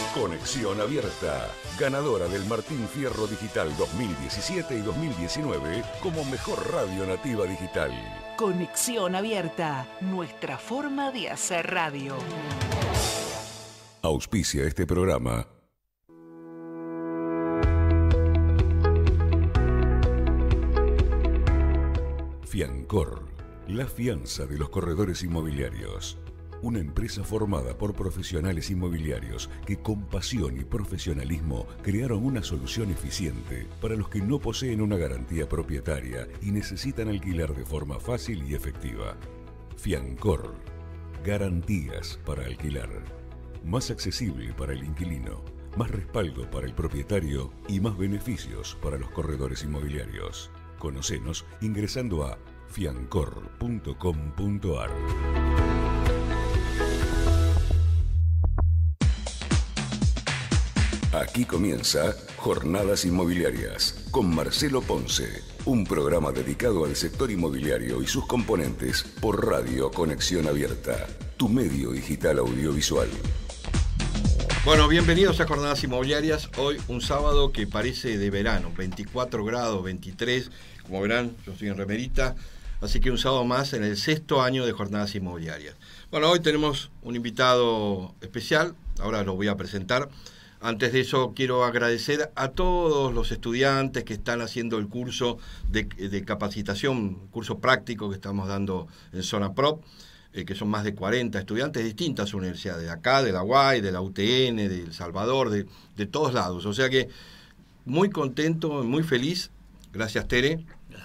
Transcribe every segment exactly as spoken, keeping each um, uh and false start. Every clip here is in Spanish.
Conexión Abierta, ganadora del Martín Fierro Digital dos mil diecisiete y dos mil diecinueve como mejor radio nativa digital. Conexión Abierta, nuestra forma de hacer radio. Auspicia este programa. Fiancor, la fianza de los corredores inmobiliarios. Una empresa formada por profesionales inmobiliarios que con pasión y profesionalismo crearon una solución eficiente para los que no poseen una garantía propietaria y necesitan alquilar de forma fácil y efectiva. Fiancor, garantías para alquilar. Más accesible para el inquilino, más respaldo para el propietario y más beneficios para los corredores inmobiliarios. Conocenos ingresando a fiancor punto com punto ar. Aquí comienza Jornadas Inmobiliarias con Marcelo Ponce, un programa dedicado al sector inmobiliario y sus componentes por Radio Conexión Abierta, tu medio digital audiovisual. Bueno, bienvenidos a Jornadas Inmobiliarias. Hoy un sábado que parece de verano, veinticuatro grados, veintitrés, como verán, yo estoy en remerita, así que un sábado más en el sexto año de Jornadas Inmobiliarias. Bueno, hoy tenemos un invitado especial, ahora lo voy a presentar. Antes de eso, quiero agradecer a todos los estudiantes que están haciendo el curso de, de capacitación, curso práctico que estamos dando en Zona Prop, eh, que son más de cuarenta estudiantes de distintas universidades, de acá, de la U A I, de la U T N, de El Salvador, de, de todos lados. O sea que muy contento, muy feliz, gracias Tere,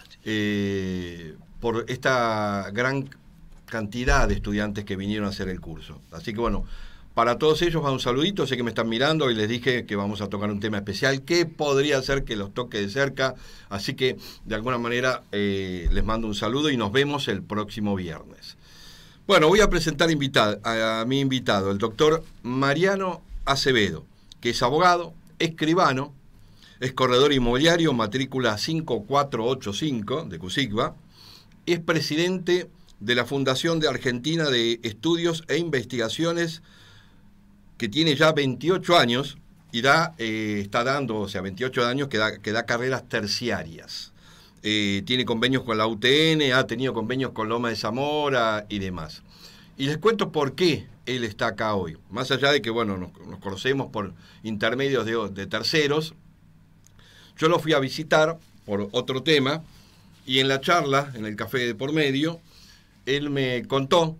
eh, por esta gran cantidad de estudiantes que vinieron a hacer el curso. Así que bueno, para todos ellos va un saludito, sé que me están mirando y les dije que vamos a tocar un tema especial que podría ser que los toque de cerca, así que de alguna manera eh, les mando un saludo y nos vemos el próximo viernes. Bueno, voy a presentar invitado, a, a mi invitado, el doctor Mariano Acevedo, que es abogado, escribano, es corredor inmobiliario, matrícula cinco cuatro ocho cinco de CUSICBA, es presidente de la Fundación de Argentina de Estudios e Investigaciones, que tiene ya veintiocho años y da, eh, está dando, o sea, veintiocho años que da, que da carreras terciarias. Eh, tiene convenios con la U T N, ha tenido convenios con Loma de Zamora y demás. Y les cuento por qué él está acá hoy. Más allá de que, bueno, nos, nos conocemos por intermedios de, de terceros, yo lo fui a visitar por otro tema y en la charla, en el café de por medio, él me contó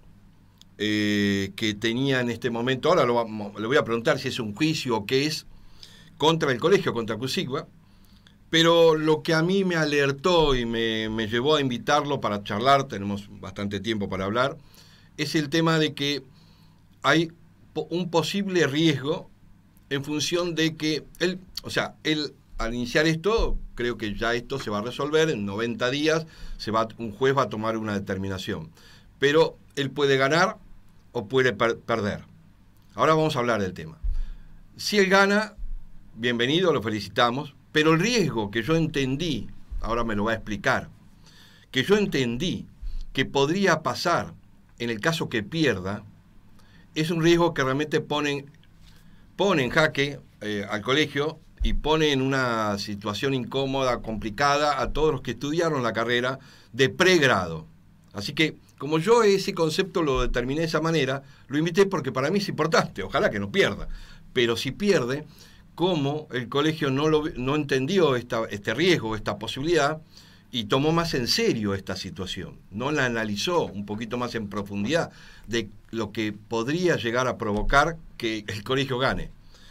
Eh, que tenía en este momento, ahora lo, le voy a preguntar si es un juicio o qué es, contra el colegio, contra CUSICBA, pero lo que a mí me alertó y me, me llevó a invitarlo para charlar, tenemos bastante tiempo para hablar, es el tema de que hay un posible riesgo en función de que él, o sea, él al iniciar esto, creo que ya esto se va a resolver, en noventa días se va, un juez va a tomar una determinación, pero él puede ganar o puede per- perder. Ahora vamos a hablar del tema. Si él gana, bienvenido, lo felicitamos, pero el riesgo que yo entendí, ahora me lo va a explicar, que yo entendí que podría pasar en el caso que pierda, es un riesgo que realmente pone, pone en jaque eh, al colegio y pone en una situación incómoda, complicada a todos los que estudiaron la carrera de pregrado. Así que, como yo ese concepto lo determiné de esa manera, lo invité porque para mí es importante, ojalá que no pierda. Pero si pierde, ¿cómo el colegio no, lo, no entendió esta, este riesgo, esta posibilidad, y tomó más en serio esta situación? No la analizó un poquito más en profundidad de lo que podría llegar a provocar que el colegio gane.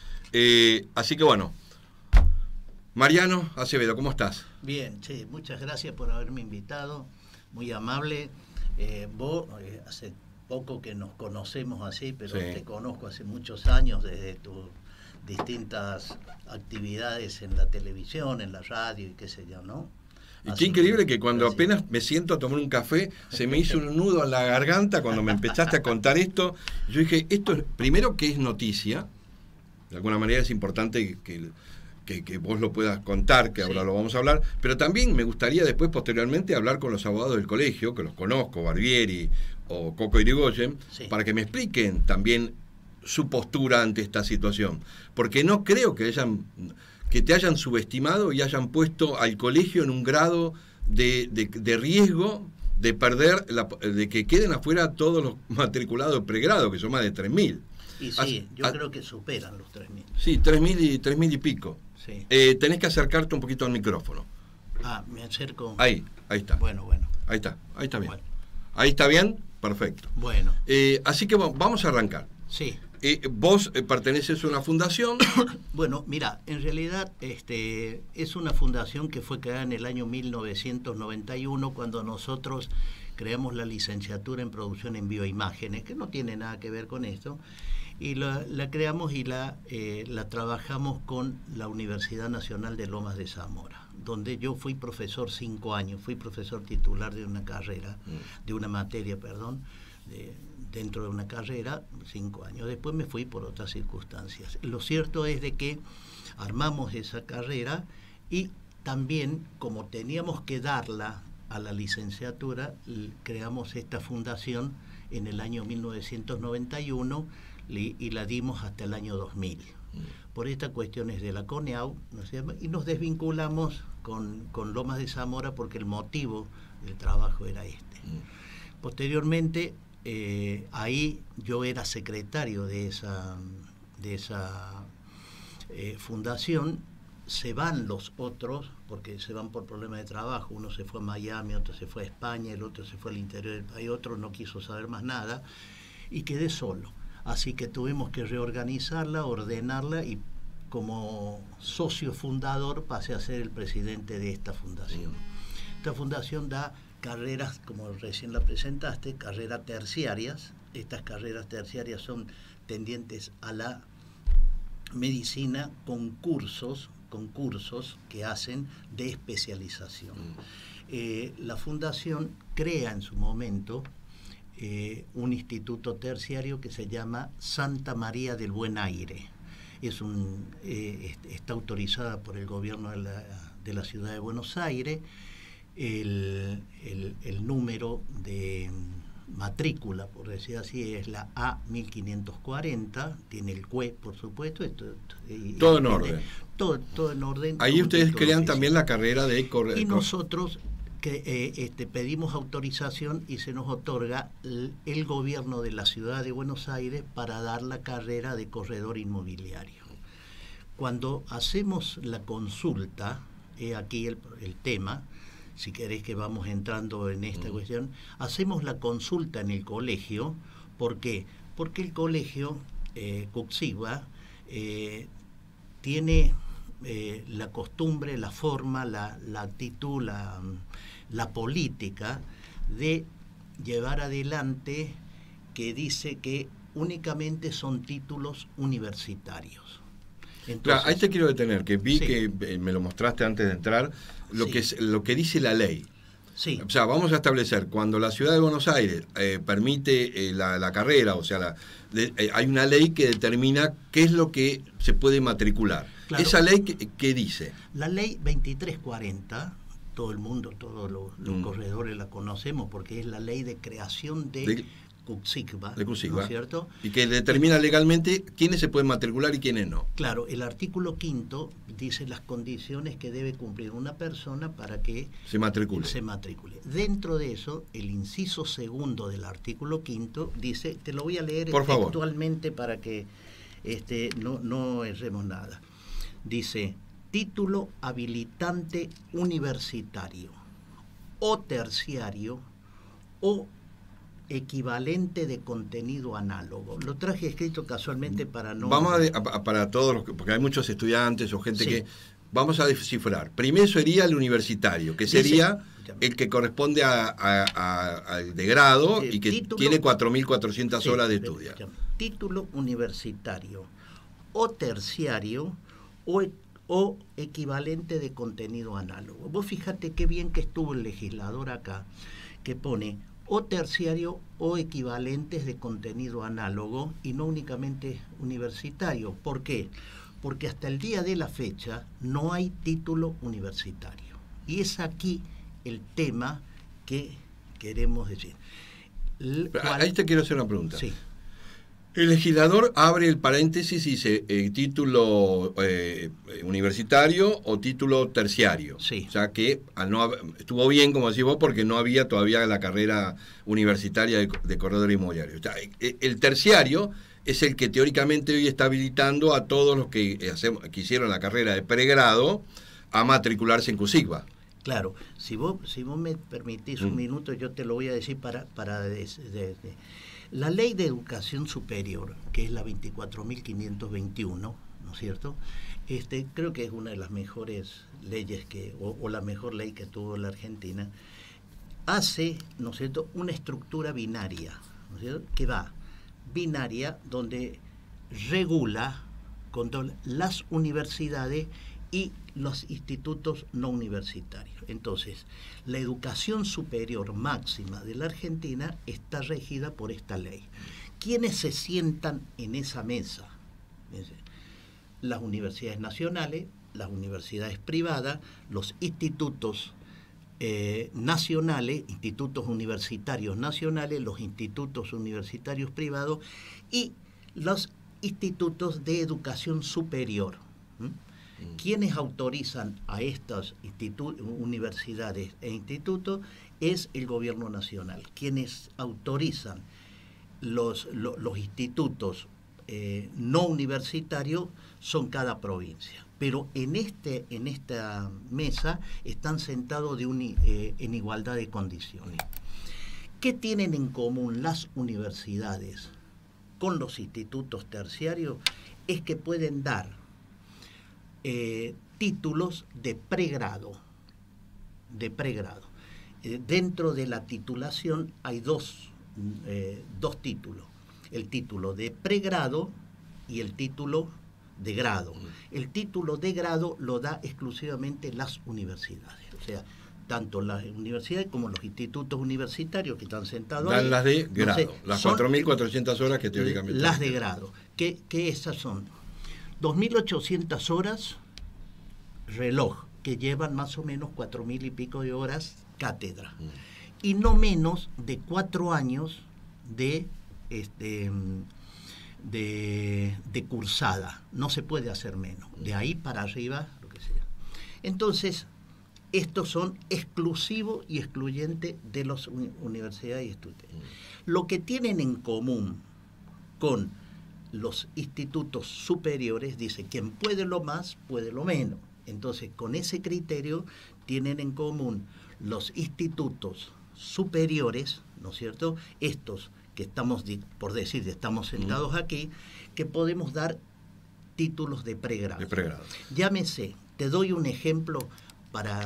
Eh, así que bueno, Mariano Acevedo, ¿cómo estás? Bien, sí, muchas gracias por haberme invitado, muy amable. Eh, vos, eh, hace poco que nos conocemos así, pero sí, te conozco hace muchos años desde tus distintas actividades en la televisión, en la radio y qué sé yo, ¿no? Y así qué increíble que cuando gracias. apenas me siento a tomar un café, se me hizo un nudo en la garganta cuando me empezaste a contar esto. Yo dije, esto es, primero que es noticia, de alguna manera es importante que... Que, que vos lo puedas contar, que ahora sí. lo vamos a hablar, pero también me gustaría después, posteriormente, hablar con los abogados del colegio, que los conozco, Barbieri o Coco Irigoyen, sí. para que me expliquen también su postura ante esta situación? Porque no creo que hayan que te hayan subestimado y hayan puesto al colegio en un grado de, de, de riesgo de perder, la, de que queden afuera todos los matriculados de pregrado, que son más de tres mil. Y sí, Así, yo a, creo que superan los tres mil. Sí, tres mil y, tres mil y pico. Sí. Eh, tenés que acercarte un poquito al micrófono. Ah, me acerco. Ahí, ahí está. Bueno, bueno. Ahí está, ahí está bien. Bueno. Ahí está bien, perfecto. Bueno. Eh, así que vamos a arrancar. Sí. Eh, vos eh, perteneces a una fundación. Bueno, mira, en realidad este, es una fundación que fue creada en el año mil novecientos noventa y uno, cuando nosotros creamos la licenciatura en producción en bioimágenes, que no tiene nada que ver con esto, y la, la creamos y la, eh, la trabajamos con la Universidad Nacional de Lomas de Zamora, donde yo fui profesor cinco años, fui profesor titular de una carrera, mm. de una materia, perdón, de, dentro de una carrera, cinco años. Después me fui por otras circunstancias. Lo cierto es de que armamos esa carrera y también, como teníamos que darla a la licenciatura, creamos esta fundación en el año mil novecientos noventa y uno y la dimos hasta el año dos mil. Por estas cuestiones de la CONEAU, ¿no se llama? Y nos desvinculamos con, con Lomas de Zamora porque el motivo del trabajo era este. Posteriormente, eh, ahí yo era secretario de esa, de esa eh, fundación. Se van los otros, porque se van por problemas de trabajo. Uno se fue a Miami, otro se fue a España, el otro se fue al interior del país, otro no quiso saber más nada, y quedé solo. Así que tuvimos que reorganizarla, ordenarla, y como socio fundador pasé a ser el presidente de esta fundación. Esta fundación da carreras, como recién la presentaste, carreras terciarias. Estas carreras terciarias son tendientes a la medicina con cursos, con cursos que hacen de especialización. Mm. Eh, la fundación crea en su momento eh, un instituto terciario que se llama Santa María del Buen Aire. Es un, eh, está autorizada por el gobierno de la, de la ciudad de Buenos Aires. El, el, el número de matrícula, por decir así, es la A mil quinientos cuarenta, tiene el C U E, por supuesto. Esto, y, todo en tiene, orden. Todo, todo en orden. Ahí ustedes crean también la carrera de corredor. Y nosotros que, eh, este, pedimos autorización y se nos otorga el, el gobierno de la ciudad de Buenos Aires para dar la carrera de corredor inmobiliario. Cuando hacemos la consulta, he aquí el, el tema, si querés que vamos entrando en esta mm. cuestión, hacemos la consulta en el colegio. ¿Por qué? Porque el colegio eh, Cuxigua eh, tiene eh, la costumbre, la forma, la, la actitud, la, la política de llevar adelante, que dice que únicamente son títulos universitarios. Entonces, claro, ahí te quiero detener, que vi sí. que me lo mostraste antes de entrar, lo, sí. que, es, lo que dice la ley. Sí. O sea, vamos a establecer, cuando la ciudad de Buenos Aires eh, permite eh, la, la carrera, o sea, la, de, eh, hay una ley que determina qué es lo que se puede matricular. Claro. ¿Esa ley qué, qué dice? La ley veintitrés cuarenta, todo el mundo, todos los, los mm. corredores la conocemos, porque es la ley de creación de... de Cuxigua, de Cuxigua, ¿no es cierto? Y que determina legalmente quiénes se pueden matricular y quiénes no. Claro, el artículo quinto dice las condiciones que debe cumplir una persona para que se matricule. se matricule. Dentro de eso, el inciso segundo del artículo quinto dice, te lo voy a leer Por textualmente favor. Para que este, no, no erremos nada. Dice, título habilitante universitario o terciario o equivalente de contenido análogo. Lo traje escrito casualmente para no... Vamos a, a, para todos los, porque hay muchos estudiantes o gente sí. que... Vamos a descifrar. Primero sería el universitario, que sería Dice, el que corresponde a, a, a, al de grado y que título, tiene cuatro mil cuatrocientas sí, horas de estudio. Título universitario o terciario o, o equivalente de contenido análogo. Vos fíjate qué bien que estuvo el legislador acá, que pone o terciario o equivalentes de contenido análogo y no únicamente universitario. ¿Por qué? Porque hasta el día de la fecha no hay título universitario. Y es aquí el tema que queremos decir. ¿Cuál? Ahí te quiero hacer una pregunta. Sí. El legislador abre el paréntesis y dice eh, título eh, universitario o título terciario. Sí. O sea que al no haber, estuvo bien, como decís vos, porque no había todavía la carrera universitaria de, de corredor inmobiliario. O sea, el terciario es el que teóricamente hoy está habilitando a todos los que, hacemos, que hicieron la carrera de pregrado a matricularse en CUSIGBA. Claro, si vos, si vos me permitís un mm. minuto, yo te lo voy a decir para... para de, de, de. La Ley de Educación Superior, que es la veinticuatro mil quinientos veintiuno, ¿no es cierto? Este, creo que es una de las mejores leyes que, o, o la mejor ley que tuvo la Argentina, hace, ¿no es cierto?, una estructura binaria, ¿no es cierto?, que va binaria, donde regula, controla las universidades y los institutos no universitarios. Entonces, la educación superior máxima de la Argentina está regida por esta ley. ¿Quiénes se sientan en esa mesa? Las universidades nacionales, las universidades privadas, los institutos eh, nacionales, institutos universitarios nacionales, los institutos universitarios privados y los institutos de educación superior. ¿Mm? Quienes autorizan a estas universidades e institutos es el gobierno nacional. Quienes autorizan los, los, los institutos eh, no universitarios son cada provincia. Pero en, este, en esta mesa están sentados de un, eh, en igualdad de condiciones. ¿Qué tienen en común las universidades con los institutos terciarios? Es que pueden dar Eh, títulos de pregrado, de pregrado. Eh, dentro de la titulación hay dos, eh, dos títulos, el título de pregrado y el título de grado. El título de grado lo da exclusivamente las universidades, o sea, tanto las universidades como los institutos universitarios que están sentados dan ahí. las de grado, no sé, las cuatro mil cuatrocientas horas que teóricamente... Las de grado, que, que esas son dos mil ochocientas horas reloj, que llevan más o menos cuatro mil y pico de horas cátedra, mm. y no menos de cuatro años de, este, de, de cursada. No se puede hacer menos. De ahí para arriba, lo que sea. Entonces, estos son exclusivos y excluyentes de las universidades y estudiantes. Mm. Lo que tienen en común con los institutos superiores, dice, quien puede lo más, puede lo menos. Entonces, con ese criterio tienen en común los institutos superiores, ¿no es cierto?, estos que estamos, por decir, estamos sentados aquí, que podemos dar títulos de pregrado. De pregrado. Llámese, te doy un ejemplo para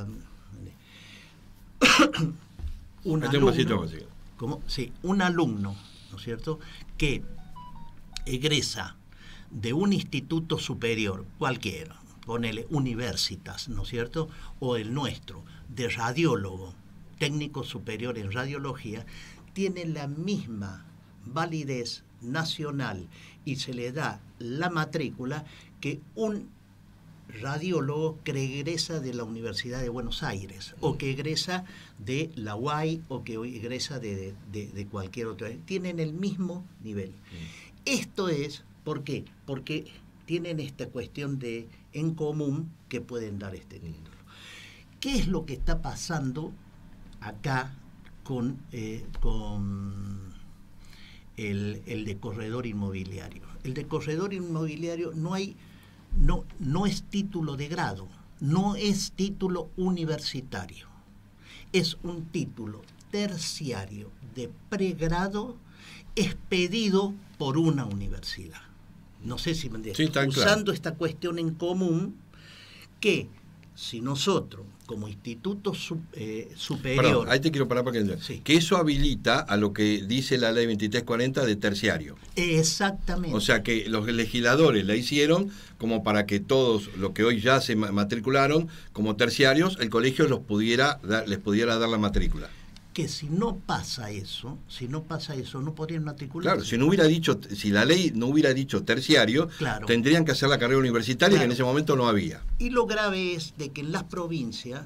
un alumno, un ¿cómo? Sí, un alumno, ¿no es cierto?, que egresa de un instituto superior, cualquiera, ponele Universitas, ¿no es cierto?, o el nuestro, de radiólogo, técnico superior en radiología, tiene la misma validez nacional y se le da la matrícula que un radiólogo que egresa de la Universidad de Buenos Aires, mm. o que egresa de la U A I, o que egresa de, de, de cualquier otro. Tienen el mismo nivel. Mm. Esto es, ¿por qué? Porque tienen esta cuestión de en común que pueden dar este título. ¿Qué es lo que está pasando acá con, eh, con el, el de corredor inmobiliario? El de corredor inmobiliario no hay, no, no es título de grado, no es título universitario, es un título terciario de pregrado expedido por una universidad. No sé si me entiendes. Sí, usando claro. esta cuestión en común, que si nosotros, como instituto su, eh, superior... Perdón, ahí te quiero parar para que sí. que eso habilita a lo que dice la ley veintitrés cuarenta de terciario. Exactamente. O sea que los legisladores la hicieron como para que todos los que hoy ya se matricularon como terciarios, el colegio los pudiera dar, les pudiera dar la matrícula. Que si no pasa eso, si no pasa eso, no podrían matricularse. Claro, si no hubiera dicho, si la ley no hubiera dicho terciario, claro. tendrían que hacer la carrera universitaria, claro. que en ese momento no había. Y lo grave es de que en las provincias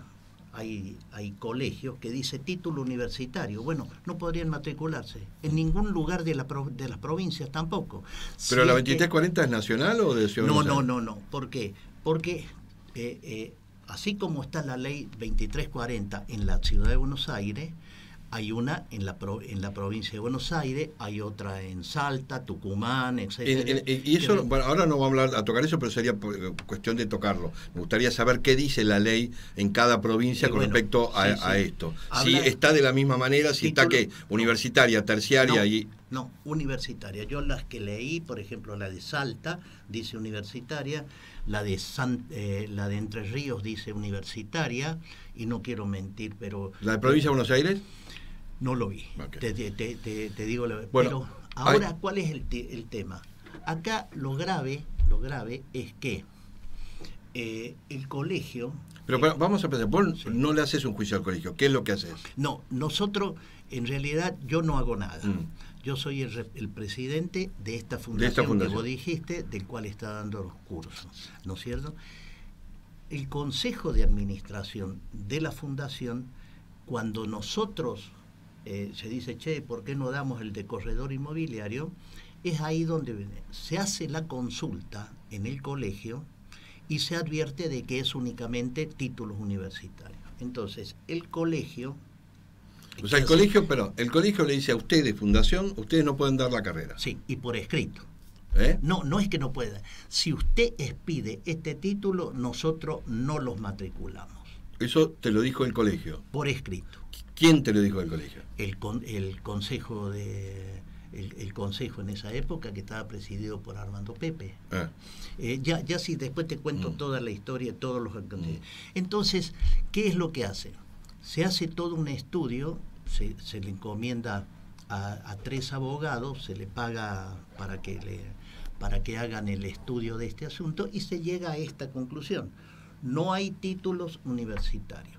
hay, hay colegios que dice título universitario. Bueno, no podrían matricularse en ningún lugar de, la, de las provincias tampoco. ¿Pero si la es veintitrés cuarenta que, es nacional o de Ciudad No, de no, Buenos no, no. ¿Por qué? Porque eh, eh, así como está la ley veintitrés cuarenta en la Ciudad de Buenos Aires, hay una en la pro, en la provincia de Buenos Aires, hay otra en Salta, Tucumán, etcétera. En, en, y eso, que, bueno, ahora no vamos a, hablar, a tocar eso, pero sería cuestión de tocarlo. Me gustaría saber qué dice la ley en cada provincia con bueno, respecto a, sí, sí. a esto. Habla, si está de la misma manera, si título, está que universitaria, terciaria no, y... No, universitaria. Yo las que leí, por ejemplo, la de Salta dice universitaria, la de San, eh, la de Entre Ríos dice universitaria, y no quiero mentir, pero... ¿La de provincia de Buenos Aires? No lo vi, okay. te, te, te, te digo la verdad. Bueno, pero ahora, hay... ¿cuál es el, te, el tema? Acá lo grave, lo grave es que eh, el colegio... Pero, pero vamos a pensar, vos sí. no le haces un juicio al colegio, ¿qué es lo que haces? No, nosotros, en realidad, yo no hago nada. Mm. Yo soy el, el presidente de esta fundación, de esta fundación que vos dijiste, del cual está dando los cursos, ¿no es cierto? El consejo de administración de la fundación, cuando nosotros... Eh, se dice, che, ¿por qué no damos el de corredor inmobiliario? Es ahí donde viene. Se hace la consulta en el colegio y se advierte de que es únicamente títulos universitarios. Entonces, el colegio... O sea, el colegio, pero el colegio le dice a ustedes, fundación, ustedes no pueden dar la carrera. Sí, y por escrito. ¿Eh? No, no es que no pueda. Si usted expide este título, nosotros no los matriculamos. Eso te lo dijo el colegio. Por escrito. ¿Quién te lo dijo del colegio? El, con, el consejo de el, el consejo en esa época, que estaba presidido por Armando Pepe. Ah. Eh, ya, ya sí, después te cuento mm. toda la historia, todos los mm. Entonces, ¿qué es lo que hacen? Se hace todo un estudio, se, se le encomienda a, a tres abogados, se le paga para que le, para que hagan el estudio de este asunto, y se llega a esta conclusión: no hay títulos universitarios.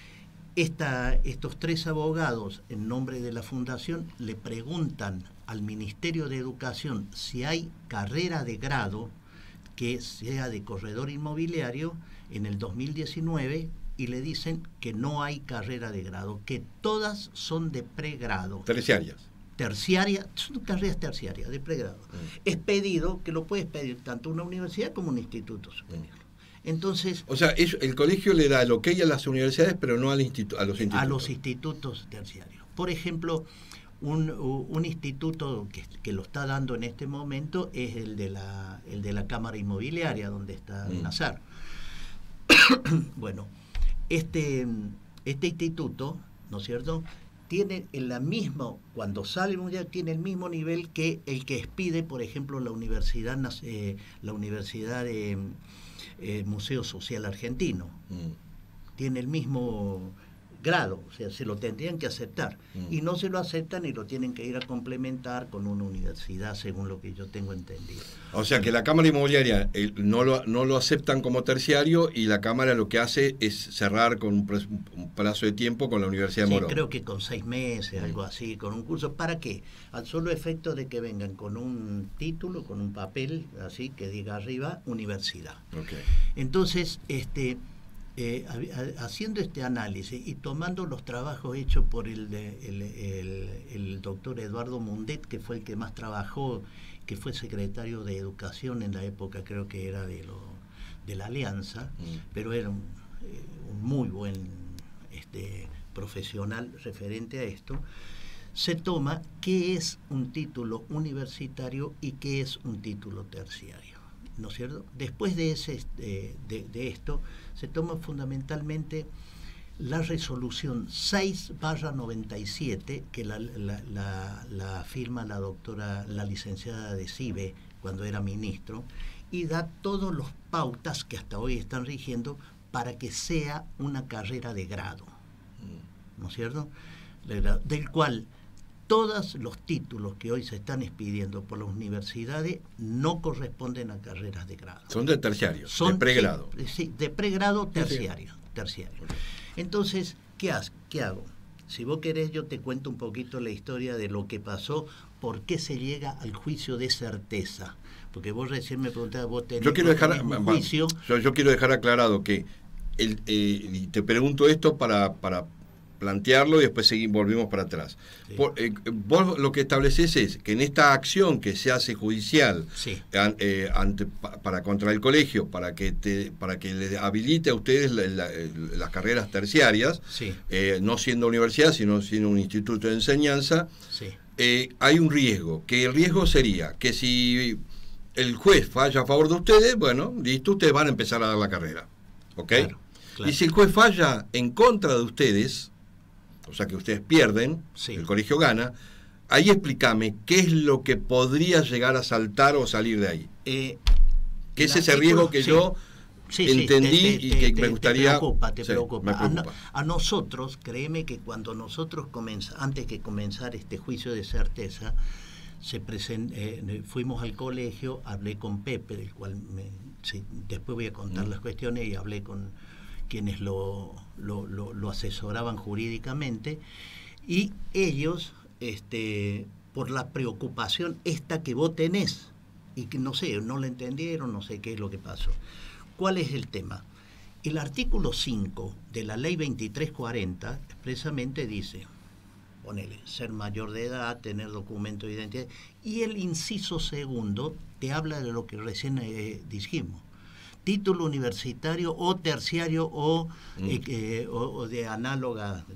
Esta, estos tres abogados, en nombre de la fundación, le preguntan al Ministerio de Educación si hay carrera de grado que sea de corredor inmobiliario en el dos mil diecinueve, y le dicen que no hay carrera de grado, que todas son de pregrado. Terciarias. Terciarias, son carreras terciarias, de pregrado. Mm. Es pedido, que lo puedes pedir tanto una universidad como un instituto superior. Mm. Entonces, o sea, eso, el colegio le da el ok a las universidades, pero no al institu a los institutos. A los institutos terciarios. Por ejemplo, un, un instituto que, que lo está dando en este momento es el de la, el de la Cámara Inmobiliaria, donde está mm. Nazar. Bueno, este, este instituto, ¿no es cierto?, tiene en la misma, cuando sale mundial, tiene el mismo nivel que el que expide, por ejemplo, la Universidad, eh, la Universidad de... Eh, Museo Social Argentino. Mm. Tiene el mismo grado, o sea, se lo tendrían que aceptar. Mm. Y no se lo aceptan y lo tienen que ir a complementar con una universidad, según lo que yo tengo entendido. O sea, que la Cámara Inmobiliaria eh, no, lo, no lo aceptan como terciario, y la Cámara lo que hace es cerrar con un, un plazo de tiempo con la Universidad de sí, Morón. Creo que con seis meses, mm. algo así, con un curso. ¿Para qué? Al solo efecto de que vengan con un título, con un papel, así, que diga arriba, universidad. Okay. Entonces, este... Eh, haciendo este análisis y tomando los trabajos hechos por el, el, el, el doctor Eduardo Mundet, que fue el que más trabajó, que fue secretario de Educación en la época, creo que era de, lo, de la Alianza, mm. pero era un, un muy buen este, profesional referente a esto, se toma qué es un título universitario y qué es un título terciario. ¿No es cierto? Después de, ese, de, de, de esto, se toma fundamentalmente la resolución seis barra noventa y siete, que la, la, la, la firma la doctora, la licenciada de CIBE, cuando era ministro, y da todas las pautas que hasta hoy están rigiendo para que sea una carrera de grado. ¿No es cierto? Del cual... todos los títulos que hoy se están expidiendo por las universidades no corresponden a carreras de grado. Son de terciario, Son, de pregrado. Sí, sí, de pregrado terciario. Sí, sí. terciario. Okay. Entonces, ¿qué, has, ¿qué hago? Si vos querés, yo te cuento un poquito la historia de lo que pasó, por qué se llega al juicio de certeza. Porque vos recién me preguntabas, vos tenés yo quiero dejar, un juicio... Yo, yo quiero dejar aclarado que el, eh, y te pregunto esto para, para plantearlo y después seguimos, volvemos para atrás. Sí. Por, eh, vos lo que estableces es que en esta acción que se hace judicial sí. an, eh, ante, pa, para contra el colegio, para que te, para que les habilite a ustedes la, la, las carreras terciarias, sí. eh, no siendo universidad, sino siendo un instituto de enseñanza, sí. eh, hay un riesgo, que el riesgo sería que si el juez falla a favor de ustedes, bueno, listo, ustedes van a empezar a dar la carrera, ¿ok? Claro, claro. Y si el juez falla en contra de ustedes, o sea que ustedes pierden, sí. el colegio gana, ahí explícame qué es lo que podría llegar a saltar o salir de ahí. Eh, ¿Qué es ese riesgo que sí. yo sí, entendí sí, te, y te, que te, me gustaría... Te preocupa, te sí, preocupa. me preocupa. A, a nosotros, créeme que cuando nosotros comenzamos, antes que comenzar este juicio de certeza, se present, eh, fuimos al colegio, hablé con Pepe, del cual me, sí, después voy a contar mm. las cuestiones, y hablé con quienes lo, lo, lo, lo asesoraban jurídicamente, y ellos, este, por la preocupación esta que vos tenés, y que no sé, no la entendieron, no sé qué es lo que pasó. ¿Cuál es el tema? El artículo cinco de la ley veintitrés cuarenta expresamente dice, ponele, ser mayor de edad, tener documento de identidad, y el inciso segundo te habla de lo que recién eh, dijimos, título universitario o terciario o, mm. eh, eh, o, o de análoga.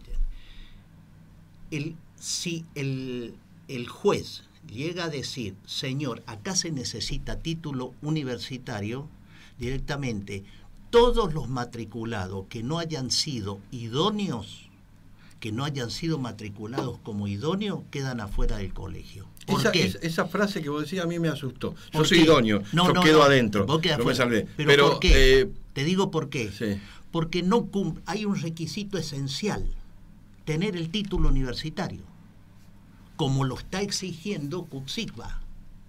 El, si el, el juez llega a decir, señor, acá se necesita título universitario, directamente todos los matriculados que no hayan sido idóneos, que no hayan sido matriculados como idóneos, quedan afuera del colegio. ¿Por esa, qué? Es, esa frase que vos decías a mí me asustó. Yo ¿Por soy qué? idóneo, no, yo no, quedo no, adentro, vos quedás no me fuera. salvé. ¿Pero, Pero por qué? Eh, Te digo por qué. Sí. Porque no cum- hay un requisito esencial, tener el título universitario, como lo está exigiendo Cuxigba.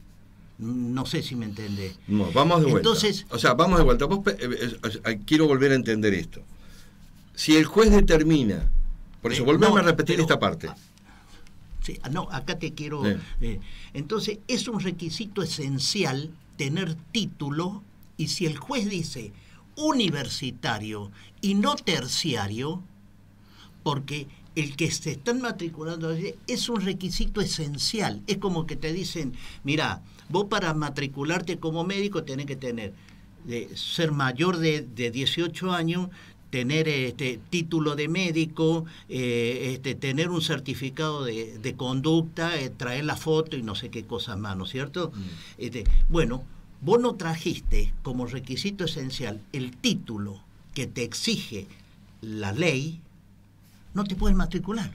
No sé si me entendés. No, vamos de vuelta. Entonces, o sea, vamos de vuelta. Vos, eh, eh, eh, quiero volver a entender esto. Si el juez determina, por eso, eh, volvemos no, a repetir pero, esta parte. Sí, no, acá te quiero... Sí. Eh, entonces, es un requisito esencial tener título, y si el juez dice universitario y no terciario, porque el que se están matriculando es un requisito esencial. Es como que te dicen, mira, vos para matricularte como médico tenés que tener, de ser mayor de, de dieciocho años, tener este título de médico, eh, este, tener un certificado de, de conducta, eh, traer la foto y no sé qué cosas más, ¿no es cierto? Mm. Este, bueno, vos no trajiste como requisito esencial el título que te exige la ley, no te puedes matricular.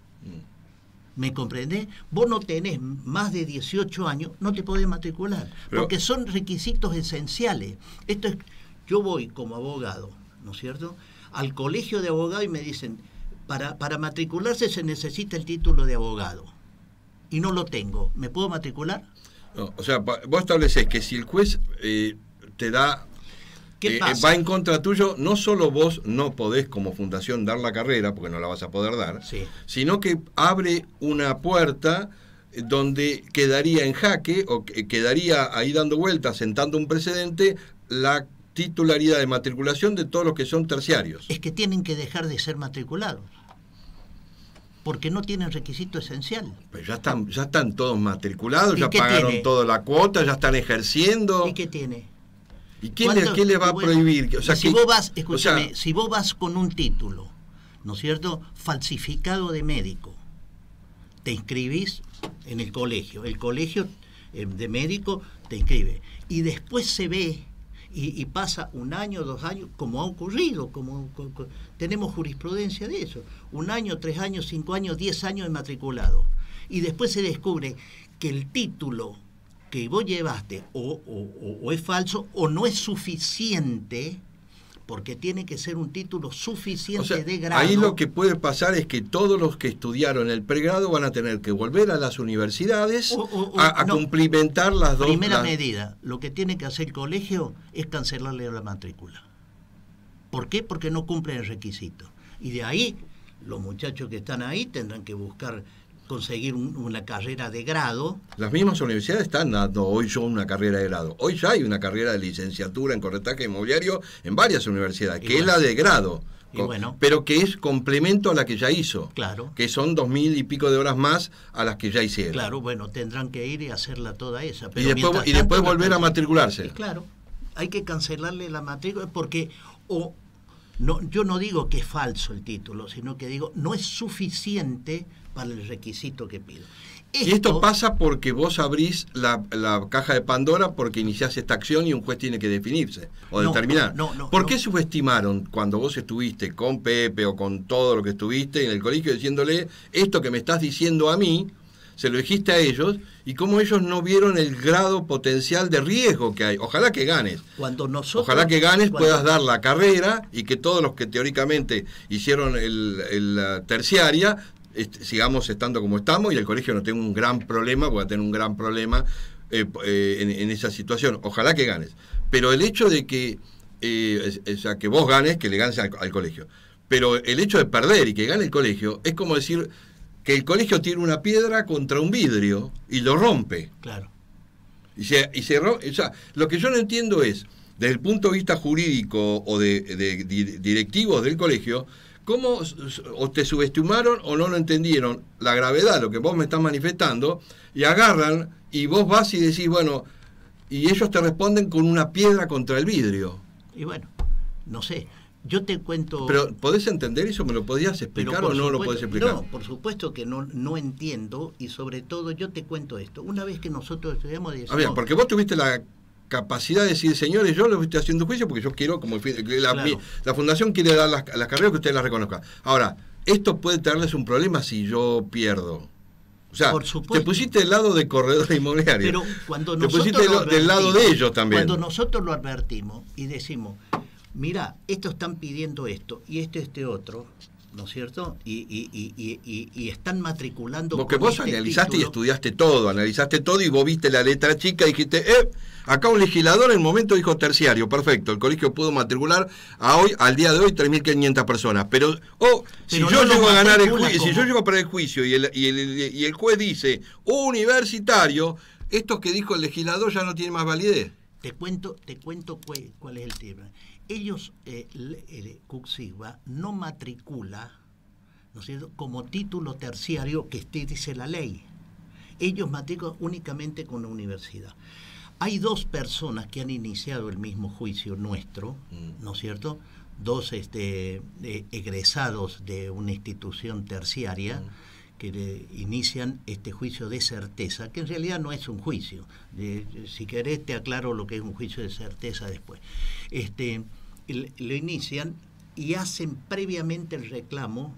Mm. ¿Me comprendés? Vos no tenés más de dieciocho años, no te podés matricular, Pero, porque son requisitos esenciales. Esto es, yo voy como abogado, ¿no es cierto?, al colegio de abogados y me dicen, para, para matricularse se necesita el título de abogado, y no lo tengo, ¿me puedo matricular? No, o sea, vos establecés que si el juez eh, te da, ¿Qué eh, pasa? va en contra tuyo, no solo vos no podés como fundación dar la carrera, porque no la vas a poder dar, sí. sino que abre una puerta donde quedaría en jaque, o quedaría ahí dando vueltas, sentando un precedente, la titularidad de matriculación de todos los que son terciarios. Es que tienen que dejar de ser matriculados, porque no tienen requisito esencial. Pero ya están, ya están todos matriculados, ya qué pagaron tiene? toda la cuota, ya están ejerciendo. ¿Y qué tiene? ¿Y quién le, quién le va a bueno, prohibir? O sea, si que, vos vas, escúchame, o sea, si vos vas con un título, ¿no es cierto?, falsificado de médico, te inscribís en el colegio, el colegio eh, de médico te inscribe, y después se ve, y, y pasa un año, dos años, como ha ocurrido, como, como, como tenemos jurisprudencia de eso, un año, tres años, cinco años, diez años de matriculado, y después se descubre que el título que vos llevaste o, o, o es falso o no es suficiente, porque tiene que ser un título suficiente, o sea, de grado. Ahí lo que puede pasar es que todos los que estudiaron el pregrado van a tener que volver a las universidades o, o, o, a, a no, cumplimentar las dos. Primera las... medida, lo que tiene que hacer el colegio es cancelarle la matrícula. ¿Por qué? Porque no cumplen el requisito. Y de ahí, los muchachos que están ahí tendrán que buscar conseguir un, una carrera de grado. Las mismas universidades están dando hoy yo una carrera de grado. Hoy ya hay una carrera de licenciatura en corretaje inmobiliario en varias universidades, y que bueno, es la de grado, y bueno, pero que es complemento a la que ya hizo. Claro. Que son dos mil y pico de horas más a las que ya hicieron. Claro, bueno, tendrán que ir y hacerla toda esa. Pero y después, y después volver a matricularse. Claro, hay que cancelarle la matrícula porque... o no, yo no digo que es falso el título, sino que digo, no es suficiente para el requisito que pido. Esto, y esto pasa porque vos abrís la, la caja de Pandora porque iniciás esta acción y un juez tiene que definirse o no, determinar. No, no, ¿Por no. qué subestimaron cuando vos estuviste con Pepe o con todo lo que estuviste en el colegio diciéndole esto que me estás diciendo a mí, se lo dijiste a ellos, y cómo ellos no vieron el grado potencial de riesgo que hay? Ojalá que ganes. Cuando nosotros, Ojalá que ganes, cuando... puedas dar la carrera y que todos los que teóricamente hicieron el, el, la terciaria Est sigamos estando como estamos y el colegio no tenga un gran problema, porque va a tener un gran problema eh, eh, en, en esa situación. Ojalá que ganes. Pero el hecho de que, eh, o sea, que vos ganes, que le ganes al, al colegio. Pero el hecho de perder y que gane el colegio es como decir que el colegio tira una piedra contra un vidrio y lo rompe. Claro. Y se, y se rompe. O sea, lo que yo no entiendo es, desde el punto de vista jurídico o de, de, de directivos del colegio, ¿cómo o te subestimaron o no lo entendieron la gravedad, lo que vos me estás manifestando, y agarran y vos vas y decís, bueno, y ellos te responden con una piedra contra el vidrio? Y bueno, no sé, yo te cuento... Pero, ¿podés entender eso? ¿Me lo podías explicar o no supuesto, lo podés explicar? No, por supuesto que no, no entiendo, y sobre todo yo te cuento esto. Una vez que nosotros estudiamos... Decimos, a ver, porque vos tuviste la capacidad de decir, señores, yo lo estoy haciendo juicio porque yo quiero, como la, claro. mi, la fundación quiere dar las, las carreras que ustedes las reconozcan. Ahora, esto puede traerles un problema si yo pierdo. O sea, te pusiste del lado de corredor inmobiliario. Pero cuando te pusiste del, del lado de ellos también. Cuando nosotros lo advertimos y decimos, mira, estos están pidiendo esto y este este otro, ¿no es cierto? Y, y, y, y, y, y están matriculando... Porque vos este analizaste título. Y estudiaste todo, analizaste todo y vos viste la letra chica y dijiste, eh, acá un legislador en el momento dijo terciario, perfecto, el colegio pudo matricular a hoy, al día de hoy tres mil quinientas personas, pero, oh, si pero yo no llego a ganar el juicio, como... si yo llego para el juicio y el, y, el, y el juez dice universitario, estos que dijo el legislador ya no tienen más validez. Te cuento, te cuento cuál, cuál es el tema. Ellos, eh, el, el Cuxigba, no matricula, ¿no es cierto?, como título terciario que esté, dice la ley. Ellos matriculan únicamente con la universidad. Hay dos personas que han iniciado el mismo juicio nuestro, ¿no es cierto? Dos este, eh, egresados de una institución terciaria mm. que le inician este juicio de certeza, que en realidad no es un juicio. De, si querés te aclaro lo que es un juicio de certeza después. Este, el, lo inician y hacen previamente el reclamo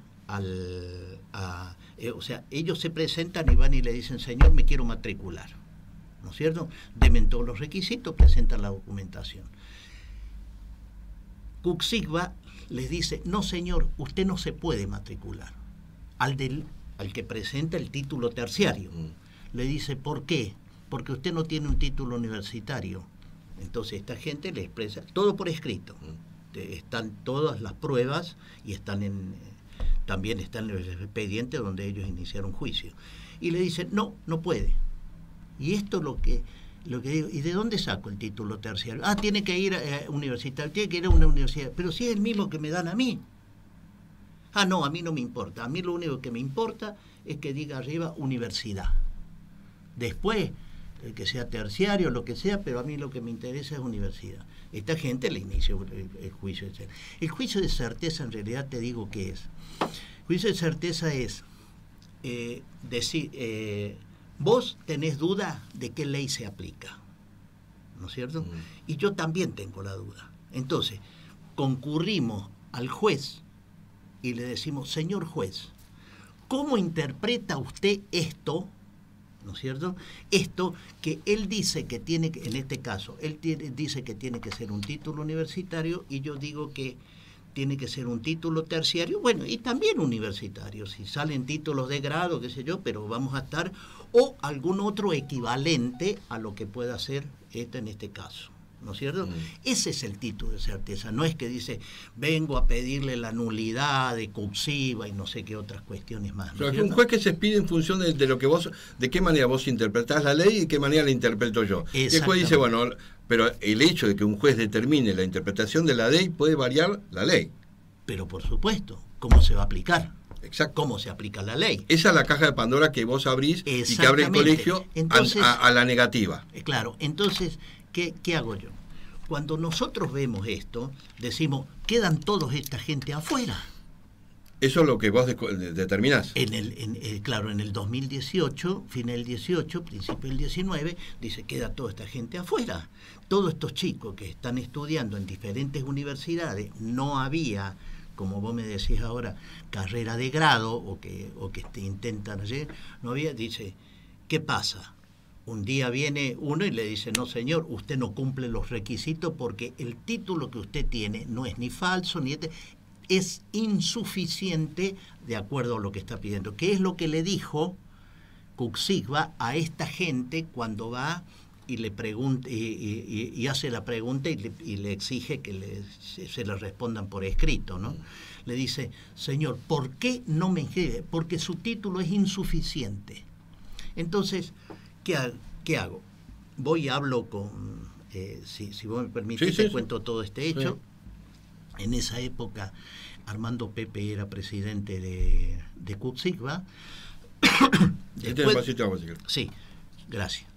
al... A, eh, o sea, ellos se presentan y van y le dicen, señor, me quiero matricular, ¿no es cierto? Demen todos los requisitos, presentan la documentación. Cuxigba les dice, no señor, usted no se puede matricular. Al, del, al que presenta el título terciario, mm. le dice, ¿por qué? Porque usted no tiene un título universitario. Entonces esta gente le expresa, todo por escrito. Mm. Están todas las pruebas y están en... también está en el expediente donde ellos iniciaron juicio. Y le dicen, no, no puede. Y esto es lo que, lo que digo, ¿y de dónde saco el título terciario? Ah, tiene que ir a eh, universitario, tiene que ir a una universidad. Pero si es el mismo que me dan a mí. Ah, no, a mí no me importa. A mí lo único que me importa es que diga arriba universidad. Después, eh, que sea terciario, lo que sea, pero a mí lo que me interesa es universidad. Esta gente le inició el, el juicio de certeza. El juicio de certeza, en realidad, te digo qué es. El juicio de certeza es eh, decir, eh, vos tenés duda de qué ley se aplica, ¿no es cierto? Mm. Y yo también tengo la duda. Entonces, concurrimos al juez y le decimos, señor juez, ¿cómo interpreta usted esto? ¿No es cierto? Esto que él dice que tiene que, en este caso, él tiene, dice que tiene que ser un título universitario y yo digo que tiene que ser un título terciario, bueno, y también universitario, si salen títulos de grado, qué sé yo, pero vamos a estar, o algún otro equivalente a lo que pueda ser este en este caso. ¿no es cierto? Mm. Ese es el título de certeza, no es que dice, vengo a pedirle la nulidad de cursiva y no sé qué otras cuestiones más. ¿no O sea, es que un cierto? juez que se expide en función de, de lo que vos, de qué manera vos interpretás la ley y qué manera la interpreto yo. Y el juez dice, bueno, pero el hecho de que un juez determine la interpretación de la ley puede variar la ley. Pero por supuesto, ¿cómo se va a aplicar? Exacto. ¿Cómo se aplica la ley? Esa es la caja de Pandora que vos abrís y que abre el colegio entonces, a, a, a la negativa. Claro, entonces, ¿qué, ¿qué hago yo? Cuando nosotros vemos esto, decimos, quedan todos esta gente afuera. Eso es lo que vos de, de, determinás. En el, en, eh, claro, en el dos mil dieciocho, final del dieciocho, principio del diecinueve, dice, queda toda esta gente afuera. Todos estos chicos que están estudiando en diferentes universidades, no había, como vos me decís ahora, carrera de grado, o que, o que te intentan ayer, no había, dice, ¿qué pasa? Un día viene uno y le dice, no señor, usted no cumple los requisitos porque el título que usted tiene no es ni falso, ni este, es insuficiente de acuerdo a lo que está pidiendo. ¿Qué es lo que le dijo Cuxigba a esta gente cuando va y le pregunta y, y, y hace la pregunta y le, y le exige que le, se, se le respondan por escrito, ¿no? Le dice, señor, ¿por qué no me inscribe? Porque su título es insuficiente. Entonces, ¿qué, ha, qué hago? Voy y hablo con, eh, si, si vos me permitís, sí, sí, te sí. cuento todo este hecho. Sí. En esa época, Armando Pepe era presidente de, de Cuxigba. Después, sí, gracias.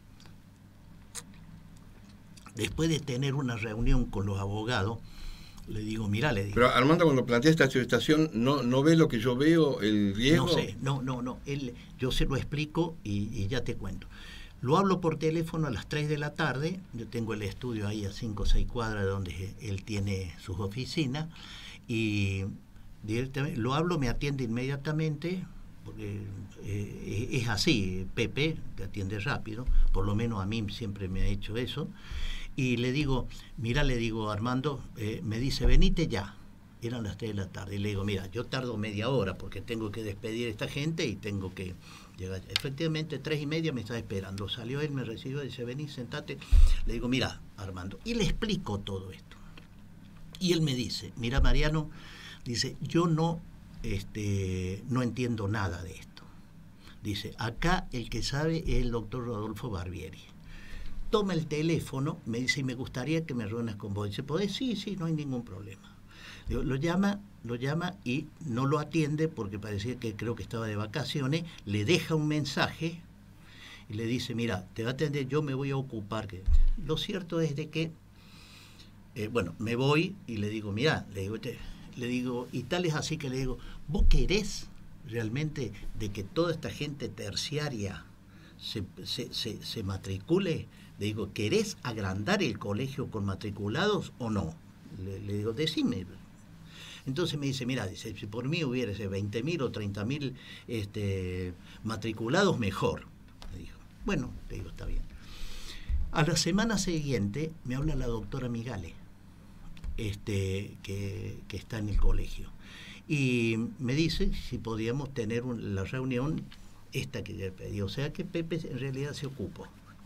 Después de tener una reunión con los abogados, le digo, mira, le digo... Pero Armando, cuando plantea esta situación, ¿no, no ve lo que yo veo, el riesgo? No sé, no, no, no. Él, yo se lo explico y, y ya te cuento. Lo hablo por teléfono a las tres de la tarde, yo tengo el estudio ahí a cinco o seis cuadras donde él tiene sus oficinas, y directamente lo hablo, me atiende inmediatamente, porque eh, es así, Pepe te atiende rápido, por lo menos a mí siempre me ha hecho eso, y le digo, mira, le digo, Armando, eh, me dice, venite ya. Eran las tres de la tarde, y le digo, mira, yo tardo media hora porque tengo que despedir a esta gente y tengo que llegar. Efectivamente, tres y media me está esperando. Salió él, me recibió, dice, vení, sentate. Le digo, mira, Armando, y le explico todo esto. Y él me dice, mira, Mariano, dice, yo no, este, no entiendo nada de esto. Dice, acá el que sabe es el doctor Rodolfo Barbieri. Toma el teléfono, me dice, y me gustaría que me reúnas con vos. Dice, ¿podés? Sí, sí, no hay ningún problema. Lo llama, lo llama y no lo atiende porque parecía que creo que estaba de vacaciones, le deja un mensaje y le dice, mira, te va a atender, yo me voy a ocupar. Lo cierto es de que, eh, bueno, me voy y le digo, mira, le digo, te, le digo, y tal es así que le digo, ¿vos querés realmente de que toda esta gente terciaria se, se, se, se matricule? Le digo, ¿querés agrandar el colegio con matriculados o no? Le, le digo, decime. Entonces me dice, mira, dice, si por mí hubiese veinte mil o treinta mil este, matriculados, mejor. Me dijo, bueno, le digo, está bien. A la semana siguiente me habla la doctora Migale, este, que, que está en el colegio, y me dice si podíamos tener un, la reunión esta que le pedí, o sea que Pepe en realidad se ocupó.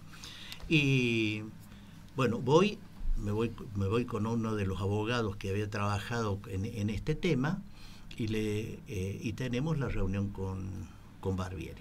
Y bueno, voy... Me voy, me voy con uno de los abogados que había trabajado en, en este tema y, le, eh, y tenemos la reunión con, con Barbieri.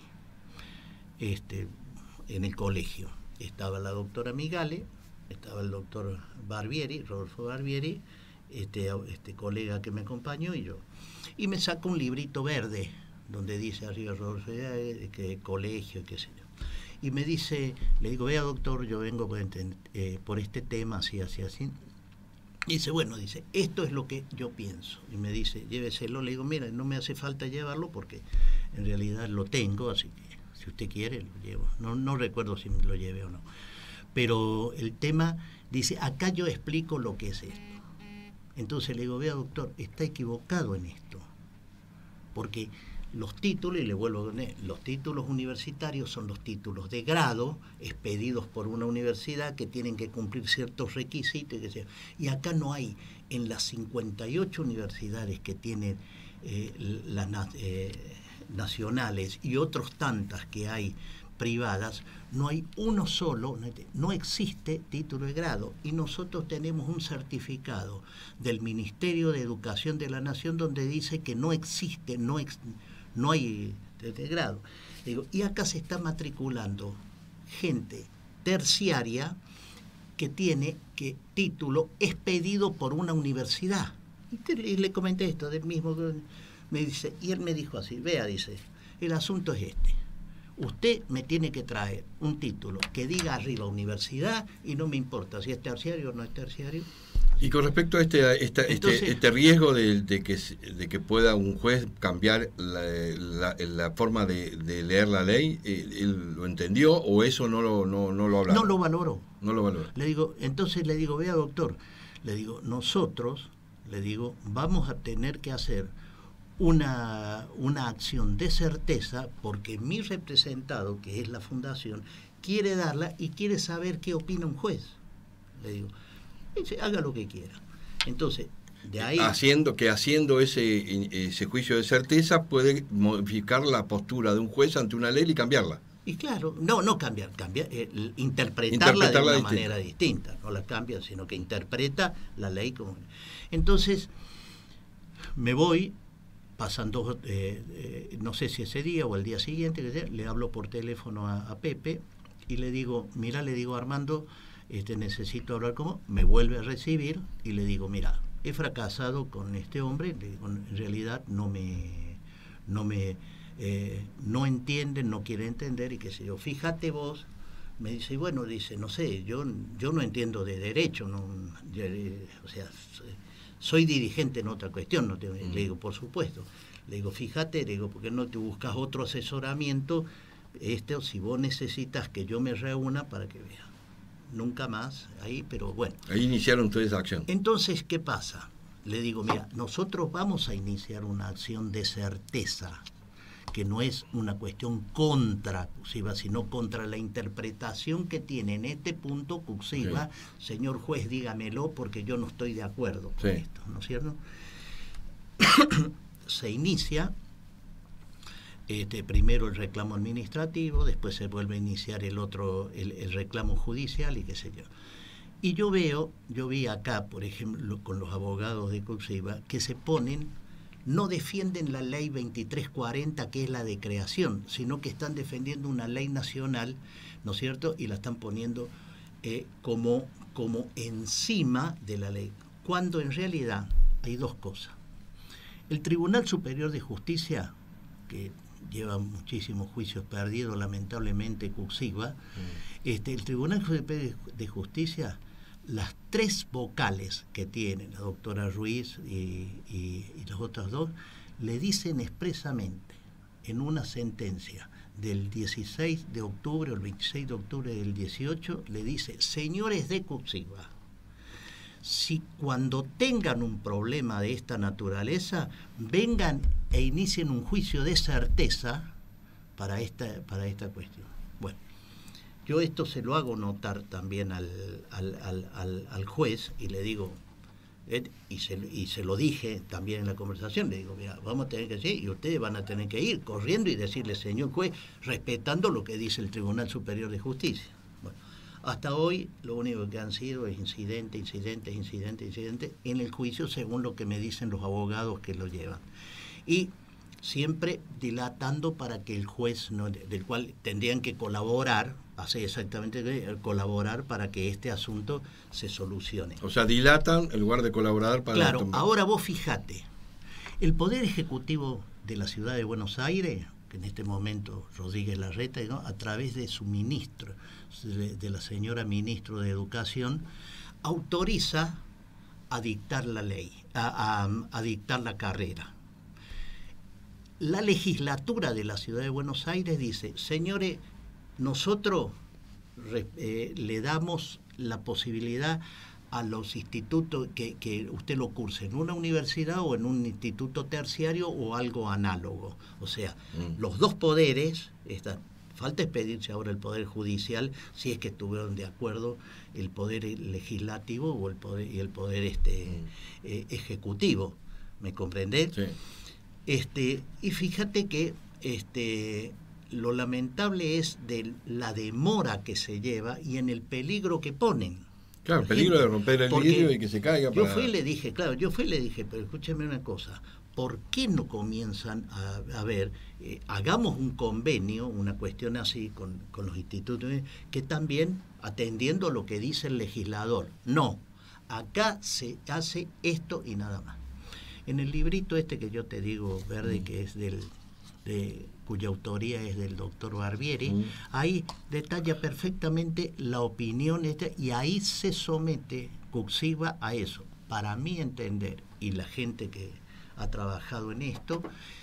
Este, en el colegio estaba la doctora Migale, estaba el doctor Barbieri, Rodolfo Barbieri, este, este colega que me acompañó y yo. Y me saca un librito verde donde dice arriba Rodolfo, eh, que colegio, qué sé yo. Y me dice, le digo, vea doctor, yo vengo por, eh, por este tema, así, así, así. Y dice, bueno, dice, esto es lo que yo pienso. Y me dice, lléveselo. Le digo, mira, no me hace falta llevarlo porque en realidad lo tengo, así que si usted quiere, lo llevo. No, no recuerdo si lo lleve o no. Pero el tema, dice, acá yo explico lo que es esto. Entonces le digo, vea doctor, está equivocado en esto. Porque... los títulos, y le vuelvo a poner, los títulos universitarios son los títulos de grado expedidos por una universidad que tienen que cumplir ciertos requisitos. Y, que sea. Y acá no hay, en las cincuenta y ocho universidades que tienen eh, las eh, nacionales y otros tantas que hay privadas, no hay uno solo, no existe título de grado. Y nosotros tenemos un certificado del Ministerio de Educación de la Nación donde dice que no existe, no, ex, no hay de, de grado. Digo, y acá se está matriculando gente terciaria que tiene que título expedido por una universidad. Y, te, y le comenté esto del mismo, me dice, y él me dijo así, vea, dice, el asunto es este. Usted me tiene que traer un título que diga arriba universidad y no me importa si es terciario o no es terciario. Y con respecto a este este, Entonces, este, este riesgo de, de, que, de que pueda un juez cambiar la, la, la forma de, de leer la ley, ¿él, él lo entendió o eso no lo, no, no lo hablaron? No lo valoró. No lo valoró. Le digo, entonces le digo, vea doctor, le digo, nosotros, le digo, vamos a tener que hacer una, una acción de certeza porque mi representado, que es la fundación, quiere darla y quiere saber qué opina un juez. Le digo, dice, haga lo que quiera. Entonces, de ahí... Haciendo que haciendo ese, ese juicio de certeza puede modificar la postura de un juez ante una ley y cambiarla. Y claro, no, no cambiar, cambiar eh, interpretarla, interpretarla de una distinta. manera distinta. No la cambia, sino que interpreta la ley como... Entonces, me voy... Pasan dos, eh, eh, no sé si ese día o el día siguiente, le hablo por teléfono a, a Pepe y le digo, mira, le digo, Armando, este, necesito hablar con vos. Me vuelve a recibir y le digo, mira, he fracasado con este hombre, le digo, en realidad no me, no me, eh, no entiende, no quiere entender y qué sé yo. Fíjate vos, me dice, bueno, dice, no sé, yo, yo no entiendo de derecho, no, yo, eh, o sea... soy dirigente en otra cuestión, no te, mm. le digo, por supuesto. Le digo, fíjate, le digo, ¿por qué no te buscas otro asesoramiento? Este, o si vos necesitas que yo me reúna para que vea. Nunca más, ahí, pero bueno. Ahí iniciaron toda esa acción. Entonces, ¿qué pasa? Le digo, mira, nosotros vamos a iniciar una acción de certeza, que no es una cuestión contra Cuxiva, sino contra la interpretación que tiene en este punto Cuxiva. Sí. Señor juez, dígamelo, porque yo no estoy de acuerdo con sí. esto, ¿no es cierto? Se inicia este, primero el reclamo administrativo, después se vuelve a iniciar el otro, el, el reclamo judicial y qué sé yo. Y yo veo, yo vi acá, por ejemplo, con los abogados de Cuxiva, que se ponen... no defienden la ley veintitrés cuarenta, que es la de creación, sino que están defendiendo una ley nacional, ¿no es cierto? Y la están poniendo eh, como, como encima de la ley, cuando en realidad hay dos cosas. El Tribunal Superior de Justicia, que lleva muchísimos juicios perdidos, lamentablemente, Cuxiva, mm. este, el Tribunal Superior de Justicia... las tres vocales que tiene la doctora Ruiz y, y, y las otras dos, le dicen expresamente en una sentencia del dieciséis de octubre o el veintiséis de octubre del dieciocho, le dice, señores de Cuxiva, si cuando tengan un problema de esta naturaleza, vengan e inicien un juicio de certeza para esta, para esta cuestión. Bueno, yo esto se lo hago notar también al, al, al, al, al juez y le digo, eh, y, se, y se lo dije también en la conversación, le digo, mira, vamos a tener que ir y ustedes van a tener que ir corriendo y decirle, señor juez, respetando lo que dice el Tribunal Superior de Justicia. Bueno, hasta hoy lo único que han sido es incidente, incidente, incidente, incidente en el juicio según lo que me dicen los abogados que lo llevan. Y siempre dilatando para que el juez, no, del cual tendrían que colaborar, hace exactamente colaborar para que este asunto se solucione. O sea, dilatan en lugar de colaborar para... Claro, tomar. Ahora vos fíjate, el Poder Ejecutivo de la Ciudad de Buenos Aires, que en este momento Rodríguez Larreta, ¿no?, a través de su ministro, de, de la señora ministro de Educación, autoriza a dictar la ley, a, a, a dictar la carrera. La legislatura de la Ciudad de Buenos Aires dice, señores, nosotros eh, le damos la posibilidad a los institutos que, que usted lo curse en una universidad o en un instituto terciario o algo análogo. O sea, mm. los dos poderes, están, falta expedirse ahora el Poder Judicial, si es que estuvieron de acuerdo el Poder Legislativo o el Poder, y el Poder este, mm. eh, Ejecutivo. ¿Me comprendés? Sí. Este, y fíjate que este, lo lamentable es de la demora que se lleva y en el peligro que ponen. Claro, el peligro de romper el vidrio y que se caiga. Yo para... fui y le dije, claro, yo fui y le dije, pero escúcheme una cosa, ¿por qué no comienzan a, a ver, eh, hagamos un convenio, una cuestión así con, con los institutos, que también atendiendo lo que dice el legislador? No, acá se hace esto y nada más. En el librito este que yo te digo, verde, mm. que es del, de, cuya autoría es del doctor Barbieri, mm. ahí detalla perfectamente la opinión esta, y ahí se somete Cuxiva a eso. Para mí entender, y la gente que ha trabajado en esto,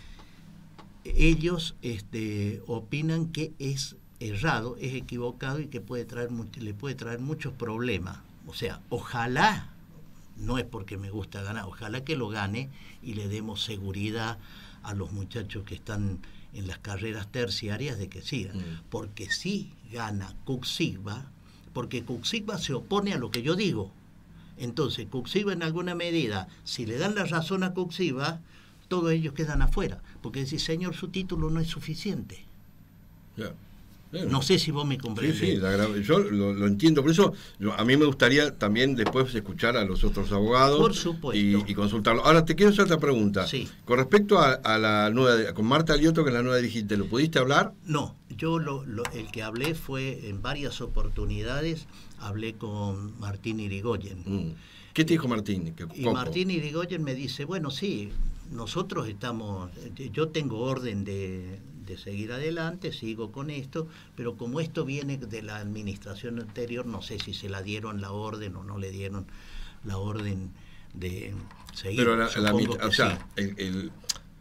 ellos este, opinan que es errado, es equivocado y que puede traer le puede traer muchos problemas. O sea, ojalá, no es porque me gusta ganar, ojalá que lo gane y le demos seguridad a los muchachos que están en las carreras terciarias de que sigan. Mm. Porque si gana Cuxiva, porque Cuxiva se opone a lo que yo digo. Entonces, Cuxiva en alguna medida, si le dan la razón a Cuxiva, todos ellos quedan afuera. Porque decir, señor, su título no es suficiente. Yeah. No sé si vos me comprendes. Sí, sí, la, yo lo, lo entiendo. Por eso yo, a mí me gustaría también después escuchar a los otros abogados. Por supuesto. Y, y consultarlo. Ahora, te quiero hacer otra pregunta. Sí. Con respecto a, a la nueva, con Marta Aliotto, que es la nueva dirigente, ¿lo pudiste hablar? No, yo lo, lo, el que hablé fue en varias oportunidades, hablé con Martín Irigoyen. Mm. ¿Qué te dijo Martín? ¿Qué, y Martín Irigoyen me dice, bueno, sí, nosotros estamos, yo tengo orden de, de seguir adelante, sigo con esto, pero como esto viene de la administración anterior, no sé si se la dieron la orden o no le dieron la orden de seguir. Pero la, la mitad, o sea, sí. el, el,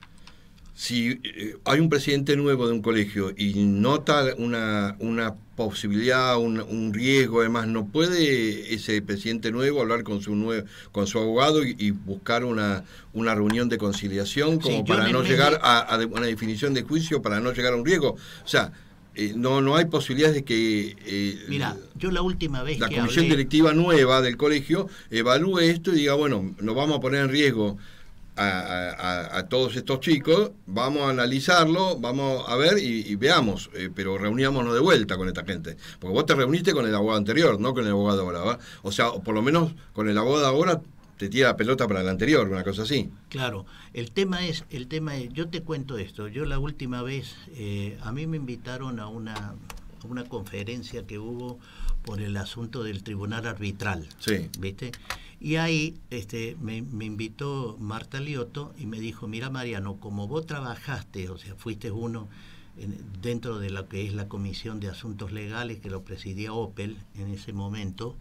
si eh, hay un presidente nuevo de un colegio y nota una, una posibilidad, un, un riesgo, además, ¿no puede ese presidente nuevo hablar con su nuevo, con su abogado y, y buscar una, una reunión de conciliación como sí, para no llegar a, a una definición de juicio, para no llegar a un riesgo? O sea, eh, no, no hay posibilidades de que eh, Mira, yo la última vez la que comisión hablé... directiva nueva del colegio evalúe esto y diga, bueno, nos vamos a poner en riesgo A, a, a todos estos chicos, vamos a analizarlo, vamos a ver y, y veamos, eh, pero reunímonos de vuelta con esta gente, porque vos te reuniste con el abogado anterior, no con el abogado ahora, ¿va? O sea, o por lo menos con el abogado ahora te tira la pelota para el anterior, una cosa así. Claro, el tema es, el tema es, yo te cuento esto, yo la última vez, eh, a mí me invitaron a una, a una conferencia que hubo por el asunto del tribunal arbitral, sí. ¿Viste? Y ahí este, me, me invitó Marta Aliotto y me dijo, mira Mariano, como vos trabajaste, o sea, fuiste uno en, dentro de lo que es la Comisión de Asuntos Legales, que lo presidía Opel en ese momento,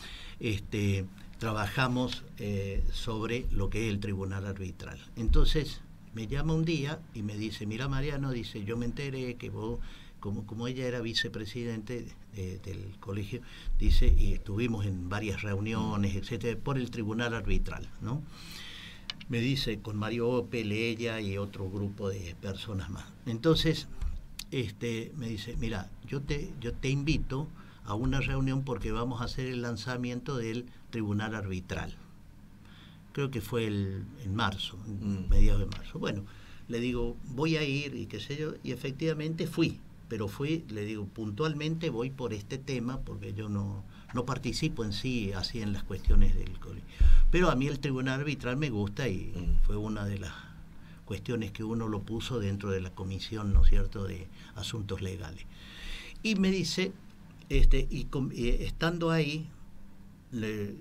este, trabajamos eh, sobre lo que es el tribunal arbitral. Entonces me llama un día y me dice, mira Mariano, dice, yo me enteré que vos... Como, como ella era vicepresidente eh, del colegio, dice, y estuvimos en varias reuniones, etcétera, por el tribunal arbitral, ¿no? Me dice, con Mario Opel, ella y otro grupo de personas más. Entonces, este, me dice, mira, yo te, yo te invito a una reunión porque vamos a hacer el lanzamiento del tribunal arbitral. Creo que fue el, en marzo, mm. mediados de marzo. Bueno, le digo, voy a ir y qué sé yo, y efectivamente fui. Pero fui, le digo, puntualmente voy por este tema, porque yo no, no participo en sí, así en las cuestiones del colegio. Pero a mí el tribunal arbitral me gusta y mm. fue una de las cuestiones que uno lo puso dentro de la comisión, ¿no es cierto?, de asuntos legales. Y me dice, este y, con, y estando ahí, le,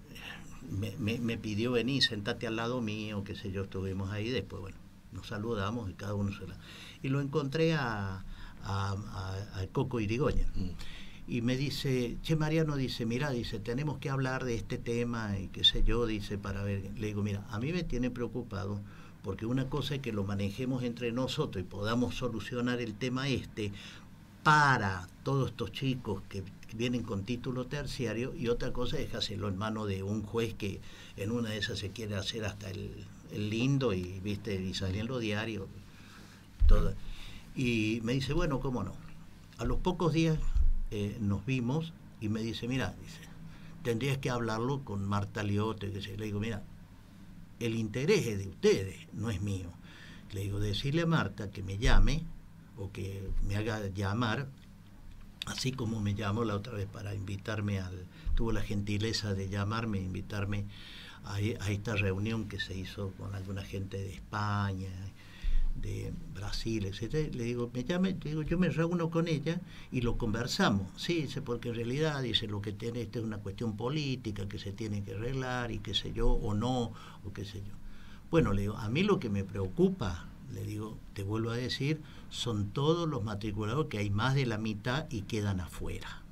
me, me, me pidió venir, sentate al lado mío, qué sé yo, estuvimos ahí, después, bueno, nos saludamos y cada uno se la... Y lo encontré a... a, a, a Coco Irigoyen mm. y me dice, che Mariano, dice, mira, dice, tenemos que hablar de este tema y qué sé yo, dice, para ver. Le digo, mira, a mí me tiene preocupado porque una cosa es que lo manejemos entre nosotros y podamos solucionar el tema este para todos estos chicos que vienen con título terciario, y otra cosa es hacerlo en mano de un juez que en una de esas se quiere hacer hasta el, el lindo y viste y salir en los diarios todo. Y me dice, bueno, cómo no. A los pocos días eh, nos vimos y me dice, mira, dice, tendrías que hablarlo con Marta Aliotto. Le digo, mira, el interés es de ustedes, no es mío. Le digo, decirle a Marta que me llame o que me haga llamar, así como me llamó la otra vez para invitarme al, tuvo la gentileza de llamarme, invitarme a, a esta reunión que se hizo con alguna gente de España, de Brasil, etcétera. Le digo, me llame, digo, yo me reúno con ella y lo conversamos. Sí, dice, porque en realidad, dice, lo que tiene esto es una cuestión política que se tiene que arreglar y qué sé yo, o no, o qué sé yo. Bueno, le digo, a mí lo que me preocupa, le digo, te vuelvo a decir, son todos los matriculados, que hay más de la mitad y quedan afuera.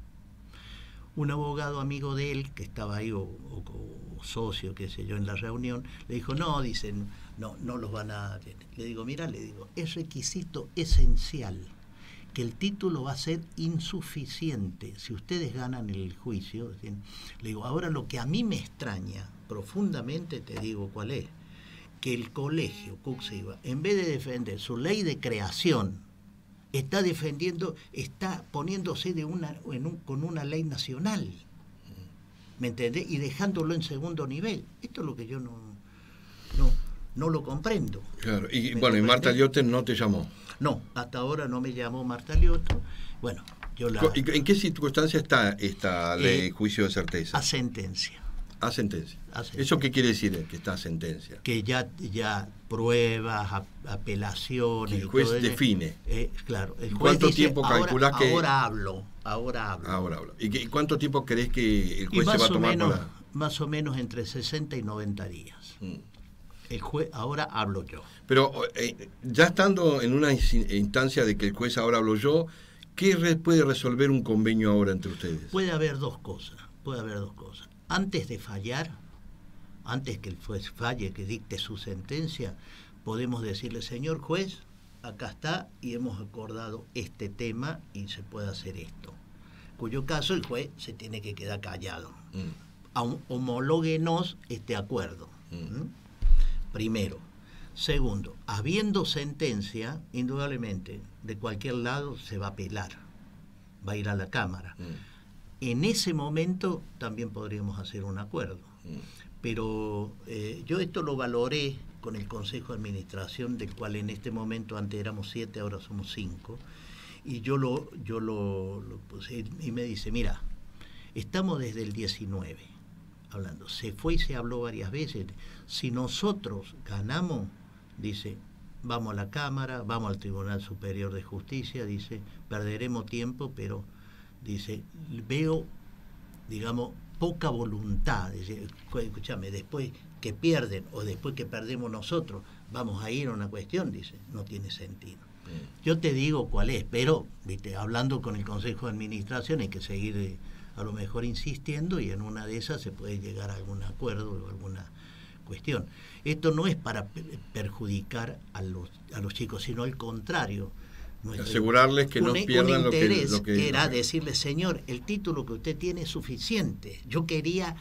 Un abogado amigo de él, que estaba ahí, o, o, o socio, qué sé yo, en la reunión, le dijo, no, dicen, no, no los van a... Le digo, mira, le digo, es requisito esencial, que el título va a ser insuficiente si ustedes ganan el juicio. Le digo, ahora lo que a mí me extraña profundamente, te digo cuál es, que el colegio Cuxiba, en vez de defender su ley de creación, está defendiendo, está poniéndose de una, en un, con una ley nacional, ¿me entendés? Y dejándolo en segundo nivel. Esto es lo que yo no, no, no lo comprendo. Claro, y bueno, y Marta Liotte no te llamó. No, hasta ahora no me llamó Marta Liotte. Bueno, yo la... ¿En qué circunstancia está esta ley, eh, juicio de certeza? A sentencia. A sentencia. A sentencia. ¿Eso qué quiere decir, que está a sentencia? Que ya, ya pruebas, a, apelaciones... Que el juez y todo define. Eh, claro. El juez ¿Cuánto dice, tiempo calculás que...? Ahora hablo, ahora hablo. Ahora hablo. ¿Y qué, cuánto tiempo crees que el juez se va a tomar menos, para...? Más o menos entre sesenta y noventa días. Mm. El juez, ahora hablo yo. Pero eh, ya estando en una instancia de que el juez ahora hablo yo, ¿qué re puede resolver un convenio ahora entre ustedes? Puede haber dos cosas, puede haber dos cosas. Antes de fallar, antes que el juez falle, que dicte su sentencia, podemos decirle, señor juez, acá está y hemos acordado este tema y se puede hacer esto. En cuyo caso el juez se tiene que quedar callado. Mm. Homológuenos este acuerdo. Mm. ¿Mm? Primero. Segundo, habiendo sentencia, indudablemente, de cualquier lado se va a apelar, va a ir a la Cámara. Mm. En ese momento también podríamos hacer un acuerdo. Mm. Pero eh, yo esto lo valoré con el Consejo de Administración, del cual en este momento antes éramos siete, ahora somos cinco, y yo lo, yo lo, lo puse, y me dice, mira, estamos desde el diecinueve hablando, se fue y se habló varias veces, si nosotros ganamos, dice, vamos a la Cámara, vamos al Tribunal Superior de Justicia, dice, perderemos tiempo, pero, dice, veo, digamos, poca voluntad, dice, escúchame, después que pierden o después que perdemos nosotros, vamos a ir a una cuestión, dice, no tiene sentido. Mm. Yo te digo cuál es, pero, viste, hablando con el Consejo de Administración hay que seguir eh, a lo mejor insistiendo y en una de esas se puede llegar a algún acuerdo o alguna cuestión. Esto no es para perjudicar a los, a los chicos, sino al contrario. Nuestro, asegurarles que no pierdan lo que, lo que... era decirle, señor, el título que usted tiene es suficiente. Yo quería,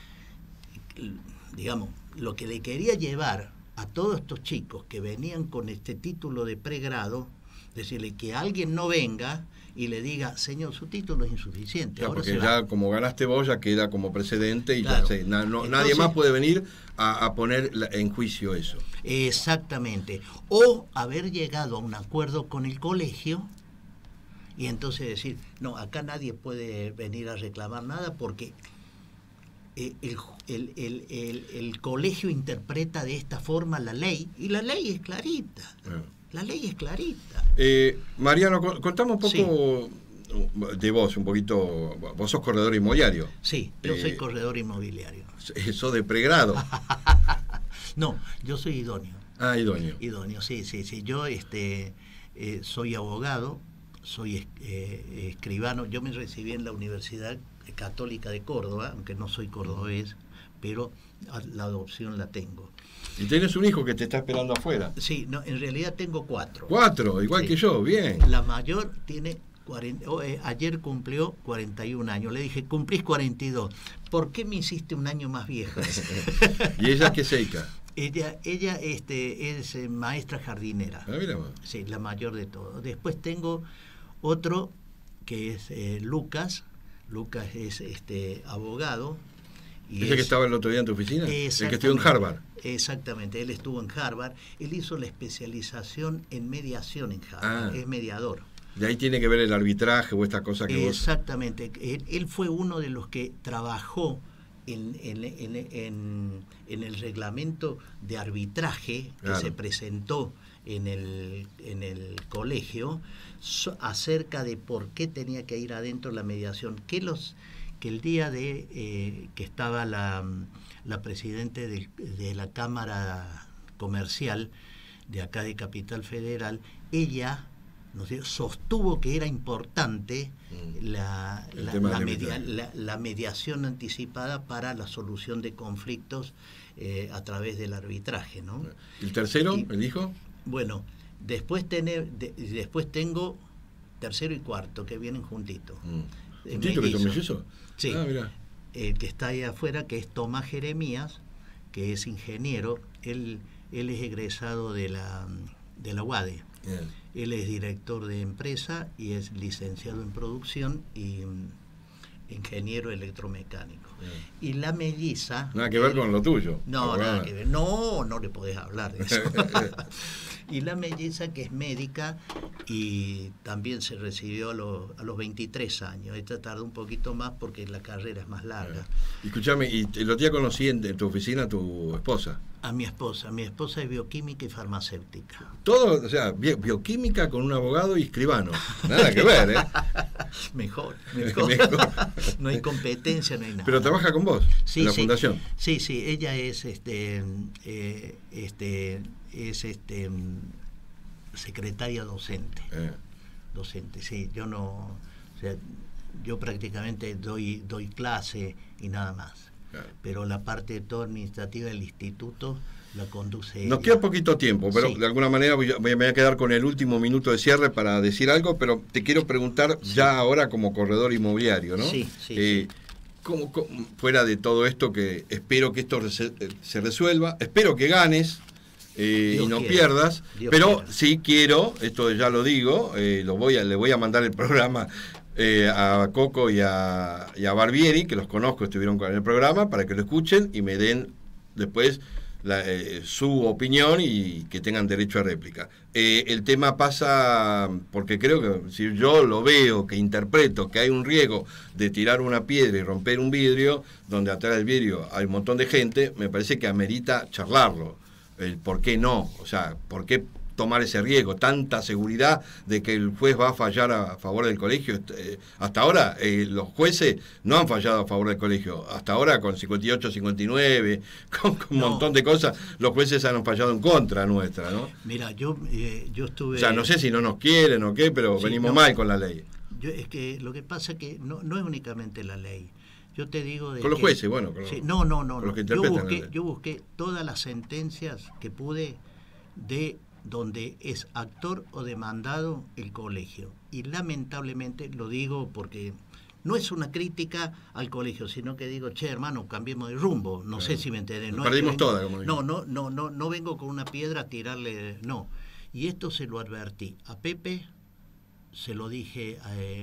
digamos, lo que le quería llevar a todos estos chicos que venían con este título de pregrado, decirle que alguien no venga y le diga, señor, su título es insuficiente. Claro, ahora porque se ya va. Como ganaste vos, ya queda como precedente y Claro. ya se, na, no, Entonces, nadie más puede venir a, a poner en juicio eso. Exactamente. O haber llegado a un acuerdo con el colegio y entonces decir, no, acá nadie puede venir a reclamar nada porque el, el, el, el, el colegio interpreta de esta forma la ley y la ley es clarita. Ah. La ley es clarita. Eh, Mariano, contame un poco sí. de vos, un poquito. Vos sos corredor inmobiliario. Sí, yo eh, soy corredor inmobiliario. ¿Sos de pregrado? No, yo soy idóneo. Ah, idóneo. Idóneo, sí, sí, sí. Yo este, eh, soy abogado, soy eh, escribano. Yo me recibí en la Universidad Católica de Córdoba, aunque no soy cordobés, pero la adopción la tengo. ¿Y tienes un hijo que te está esperando afuera? Sí, no, en realidad tengo cuatro. ¿Cuatro? Igual sí. que yo, bien. La mayor tiene, cuarenta, oh, eh, ayer cumplió cuarenta y un años. Le dije, cumplís cuarenta y dos. ¿Por qué me hiciste un año más vieja? ¿Y ella qué se dedica? Ella, ella este, es eh, maestra jardinera. Ah, mira. Sí, la mayor de todos. Después tengo otro que es eh, Lucas. Lucas es este abogado. Y ¿ese es, que estaba el otro día en tu oficina? El que estudió en Harvard. Exactamente, él estuvo en Harvard. Él hizo la especialización en mediación en Harvard, ah, es mediador. De ahí tiene que ver el arbitraje o esta cosa que Exactamente. vos... Él, él fue uno de los que trabajó en, en, en, en, en el reglamento de arbitraje que claro. se presentó en el, en el colegio so, acerca de por qué tenía que ir adentro la mediación. Que los que el día de eh, que estaba la, la presidente de, de la Cámara Comercial de acá de Capital Federal, ella no sé, sostuvo que era importante mm. la, la, la, media, la, la mediación anticipada para la solución de conflictos eh, a través del arbitraje, ¿no? ¿El tercero, y, el hijo? Bueno, después, tener, de, después tengo tercero y cuarto que vienen juntitos. Mm. ¿Juntito que son mellizos? Sí, ah, mirá. El que está ahí afuera, que es Tomás Jeremías, que es ingeniero, él, él es egresado de la, de la U A D E. Bien. Él es director de empresa y es licenciado en producción y um, ingeniero electromecánico. Bien. Y la melliza... Nada que ver él, con lo tuyo. No, nada nada que ver. No, no le podés hablar de eso. Y la melliza, que es médica y también se recibió a, lo, a los veintitrés años. Esta tardó un poquito más porque la carrera es más larga. Y escuchame, y el otro día conocí en, en tu oficina a tu esposa. A mi esposa. Mi esposa es bioquímica y farmacéutica. Todo, o sea, bioquímica con un abogado y escribano. Nada que ver, ¿eh? Mejor, mejor. mejor. No hay competencia, no hay nada. Pero trabaja con vos, sí, en la sí, fundación. Sí, sí, ella es este, eh, este, es este secretaria docente. Eh. Docente, sí. Yo no, o sea, yo prácticamente doy, doy clase y nada más. Claro. Pero la parte todo administrativa del instituto la conduce Nos ella. queda poquito tiempo, pero sí. De alguna manera voy a, me voy a quedar con el último minuto de cierre para decir algo, pero te quiero preguntar sí. ya ahora como corredor inmobiliario, ¿no? Sí, sí. Eh, sí. ¿cómo, cómo, fuera de todo esto, que espero que esto se, se resuelva, espero que ganes eh, y no quiera. pierdas, Dios pero quiera. sí quiero, esto ya lo digo, eh, lo voy a, le voy a mandar el programa Eh, a Coco y a, y a Barbieri, que los conozco, estuvieron en el programa, para que lo escuchen y me den después la, eh, su opinión y que tengan derecho a réplica. Eh, el tema pasa porque creo que si yo lo veo, que interpreto que hay un riesgo de tirar una piedra y romper un vidrio, donde atrás del vidrio hay un montón de gente, me parece que amerita charlarlo. El por qué no, o sea, por qué tomar ese riesgo, tanta seguridad de que el juez va a fallar a favor del colegio. Eh, hasta ahora eh, los jueces no han fallado a favor del colegio, hasta ahora con cincuenta y ocho, cincuenta y nueve, con, con no. un montón de cosas, los jueces han fallado en contra nuestra, ¿no? Mira, yo, eh, yo estuve... O sea, no sé si no nos quieren o qué, pero sí, venimos no, mal con la ley. Yo, es que lo que pasa es que no, no es únicamente la ley. Yo te digo de con los que, jueces, bueno, con sí, los, no, no, no, con los que yo interpretan busqué, la ley. Yo busqué todas las sentencias que pude de donde es actor o demandado el colegio. Y lamentablemente lo digo porque no es una crítica al colegio, sino que digo, che, hermano, cambiemos de rumbo. No claro. sé si me entendés. No perdimos vengo, toda, como no, no, no, no, no vengo con una piedra a tirarle, no. Y esto se lo advertí a Pepe, se lo dije eh,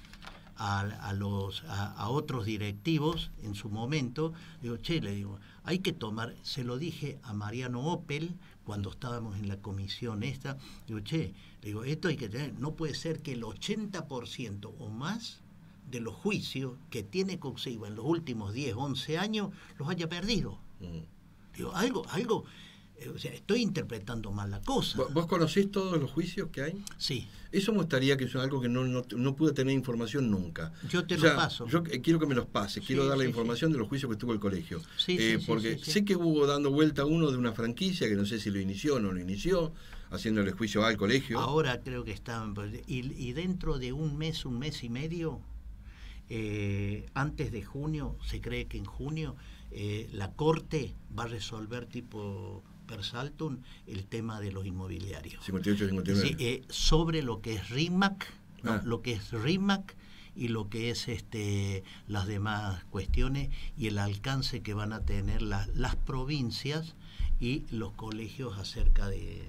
a, a, los, a, a otros directivos en su momento. Digo, che, le digo, hay que tomar, se lo dije a Mariano Opel, cuando estábamos en la comisión esta, digo, che, digo, esto hay que tener, no puede ser que el ochenta por ciento o más de los juicios que tiene Coxiba en los últimos diez, once años los haya perdido. Mm. Digo, algo, algo, eh, o sea, estoy interpretando mal la cosa. ¿Vos conocés todos los juicios que hay? Sí. Eso me gustaría que es algo que no, no, no pude tener información nunca. Yo te o sea, lo paso. Yo quiero que me los pases, sí, quiero dar la sí, información sí. de los juicios que tuvo el colegio. Sí, eh, sí, porque sí, sí, sé sí. que hubo dando vuelta uno de una franquicia, que no sé si lo inició o no lo inició, haciéndole juicio al colegio. Ahora creo que estaban... Y, y dentro de un mes, un mes y medio, eh, antes de junio, se cree que en junio, eh, la Corte va a resolver tipo... per saltum el tema de los inmobiliarios. cincuenta y ocho, cincuenta y nueve. Sí, eh, sobre lo que es RIMAC, ¿no? ah. lo que es RIMAC y lo que es este las demás cuestiones y el alcance que van a tener la, las provincias y los colegios acerca de,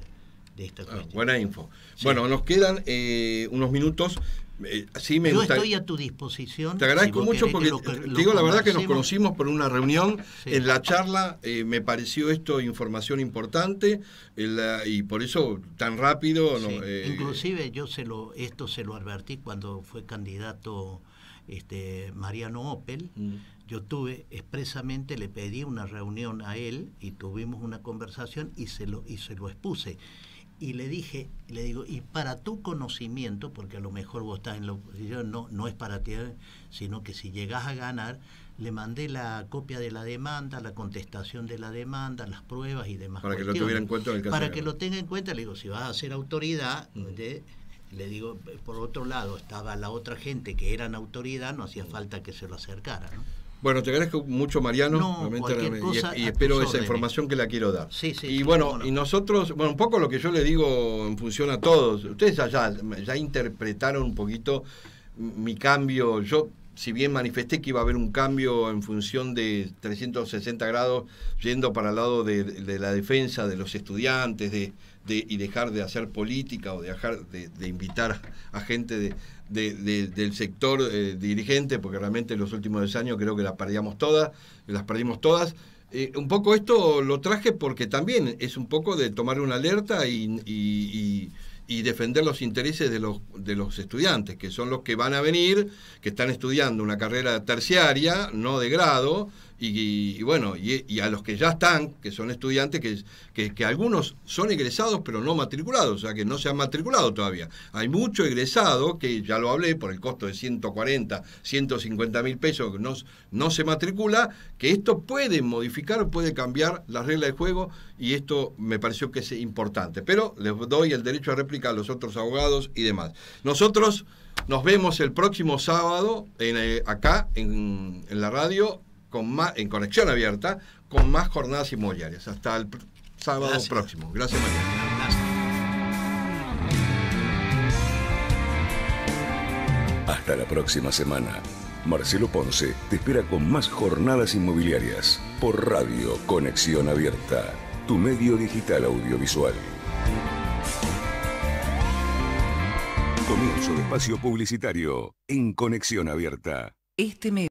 de esta Ah, cuestión. buena info. Sí. Bueno, nos quedan eh, unos minutos. Eh, sí, me Yo gusta. estoy a tu disposición. Te agradezco si vos mucho querés porque que lo- te lo digo la verdad que nos conversemos. conocimos por una reunión. Sí. En la charla eh, me pareció esto información importante en la- y por eso tan rápido. Sí, no, eh, inclusive yo se lo esto se lo advertí cuando fue candidato este Mariano Opel. Mm. Yo tuve expresamente, le pedí una reunión a él y tuvimos una conversación y se lo y se lo expuse. Y le dije, le digo, y para tu conocimiento, porque a lo mejor vos estás en la oposición, no, no es para ti, sino que si llegás a ganar, le mandé la copia de la demanda, la contestación de la demanda, las pruebas y demás. Para que lo cuestiones. tuviera en cuenta en el caso Para de que ganar. lo tenga en cuenta, le digo, si vas a ser autoridad, Mm. de- le digo, por otro lado, estaba la otra gente que eran autoridad, no hacía falta que se lo acercara, ¿no? Bueno, te agradezco mucho, Mariano. No, realmente, cualquier y- cosa y, a espero tus esa órdenes. información que la quiero dar. Sí, sí, y sí, bueno, cómo no. y nosotros, bueno, un poco lo que yo le digo en función a todos. Ustedes ya, ya interpretaron un poquito mi cambio. Yo, si bien manifesté que iba a haber un cambio en función de trescientos sesenta grados, yendo para el lado de, de la defensa de los estudiantes, de, de y dejar de hacer política o dejar de, de invitar a gente de, de, de, del sector eh, dirigente, porque realmente en los últimos diez años creo que las perdíamos todas, las perdimos todas. Eh, un poco esto lo traje porque también es un poco de tomar una alerta y, y, y, y defender los intereses de los, de los estudiantes, que son los que van a venir, que están estudiando una carrera terciaria, no de grado, y, y bueno, y, y a los que ya están, que son estudiantes, que, que, que algunos son egresados pero no matriculados, o sea que no se han matriculado todavía. Hay mucho egresado, que ya lo hablé, por el costo de ciento cuarenta, ciento cincuenta mil pesos, que no, no se matricula, que esto puede modificar, puede cambiar las reglas de juego, y esto me pareció que es importante. Pero les doy el derecho a réplica a los otros abogados y demás. Nosotros nos vemos el próximo sábado en, eh, acá en, en la radio, con más, en Conexión Abierta, con más jornadas inmobiliarias. Hasta el pr- sábado Gracias. próximo. Gracias, María. Gracias. Hasta la próxima semana. Marcelo Ponce te espera con más jornadas inmobiliarias por Radio Conexión Abierta, tu medio digital audiovisual. Comienzo de espacio publicitario en Conexión Abierta. Este mes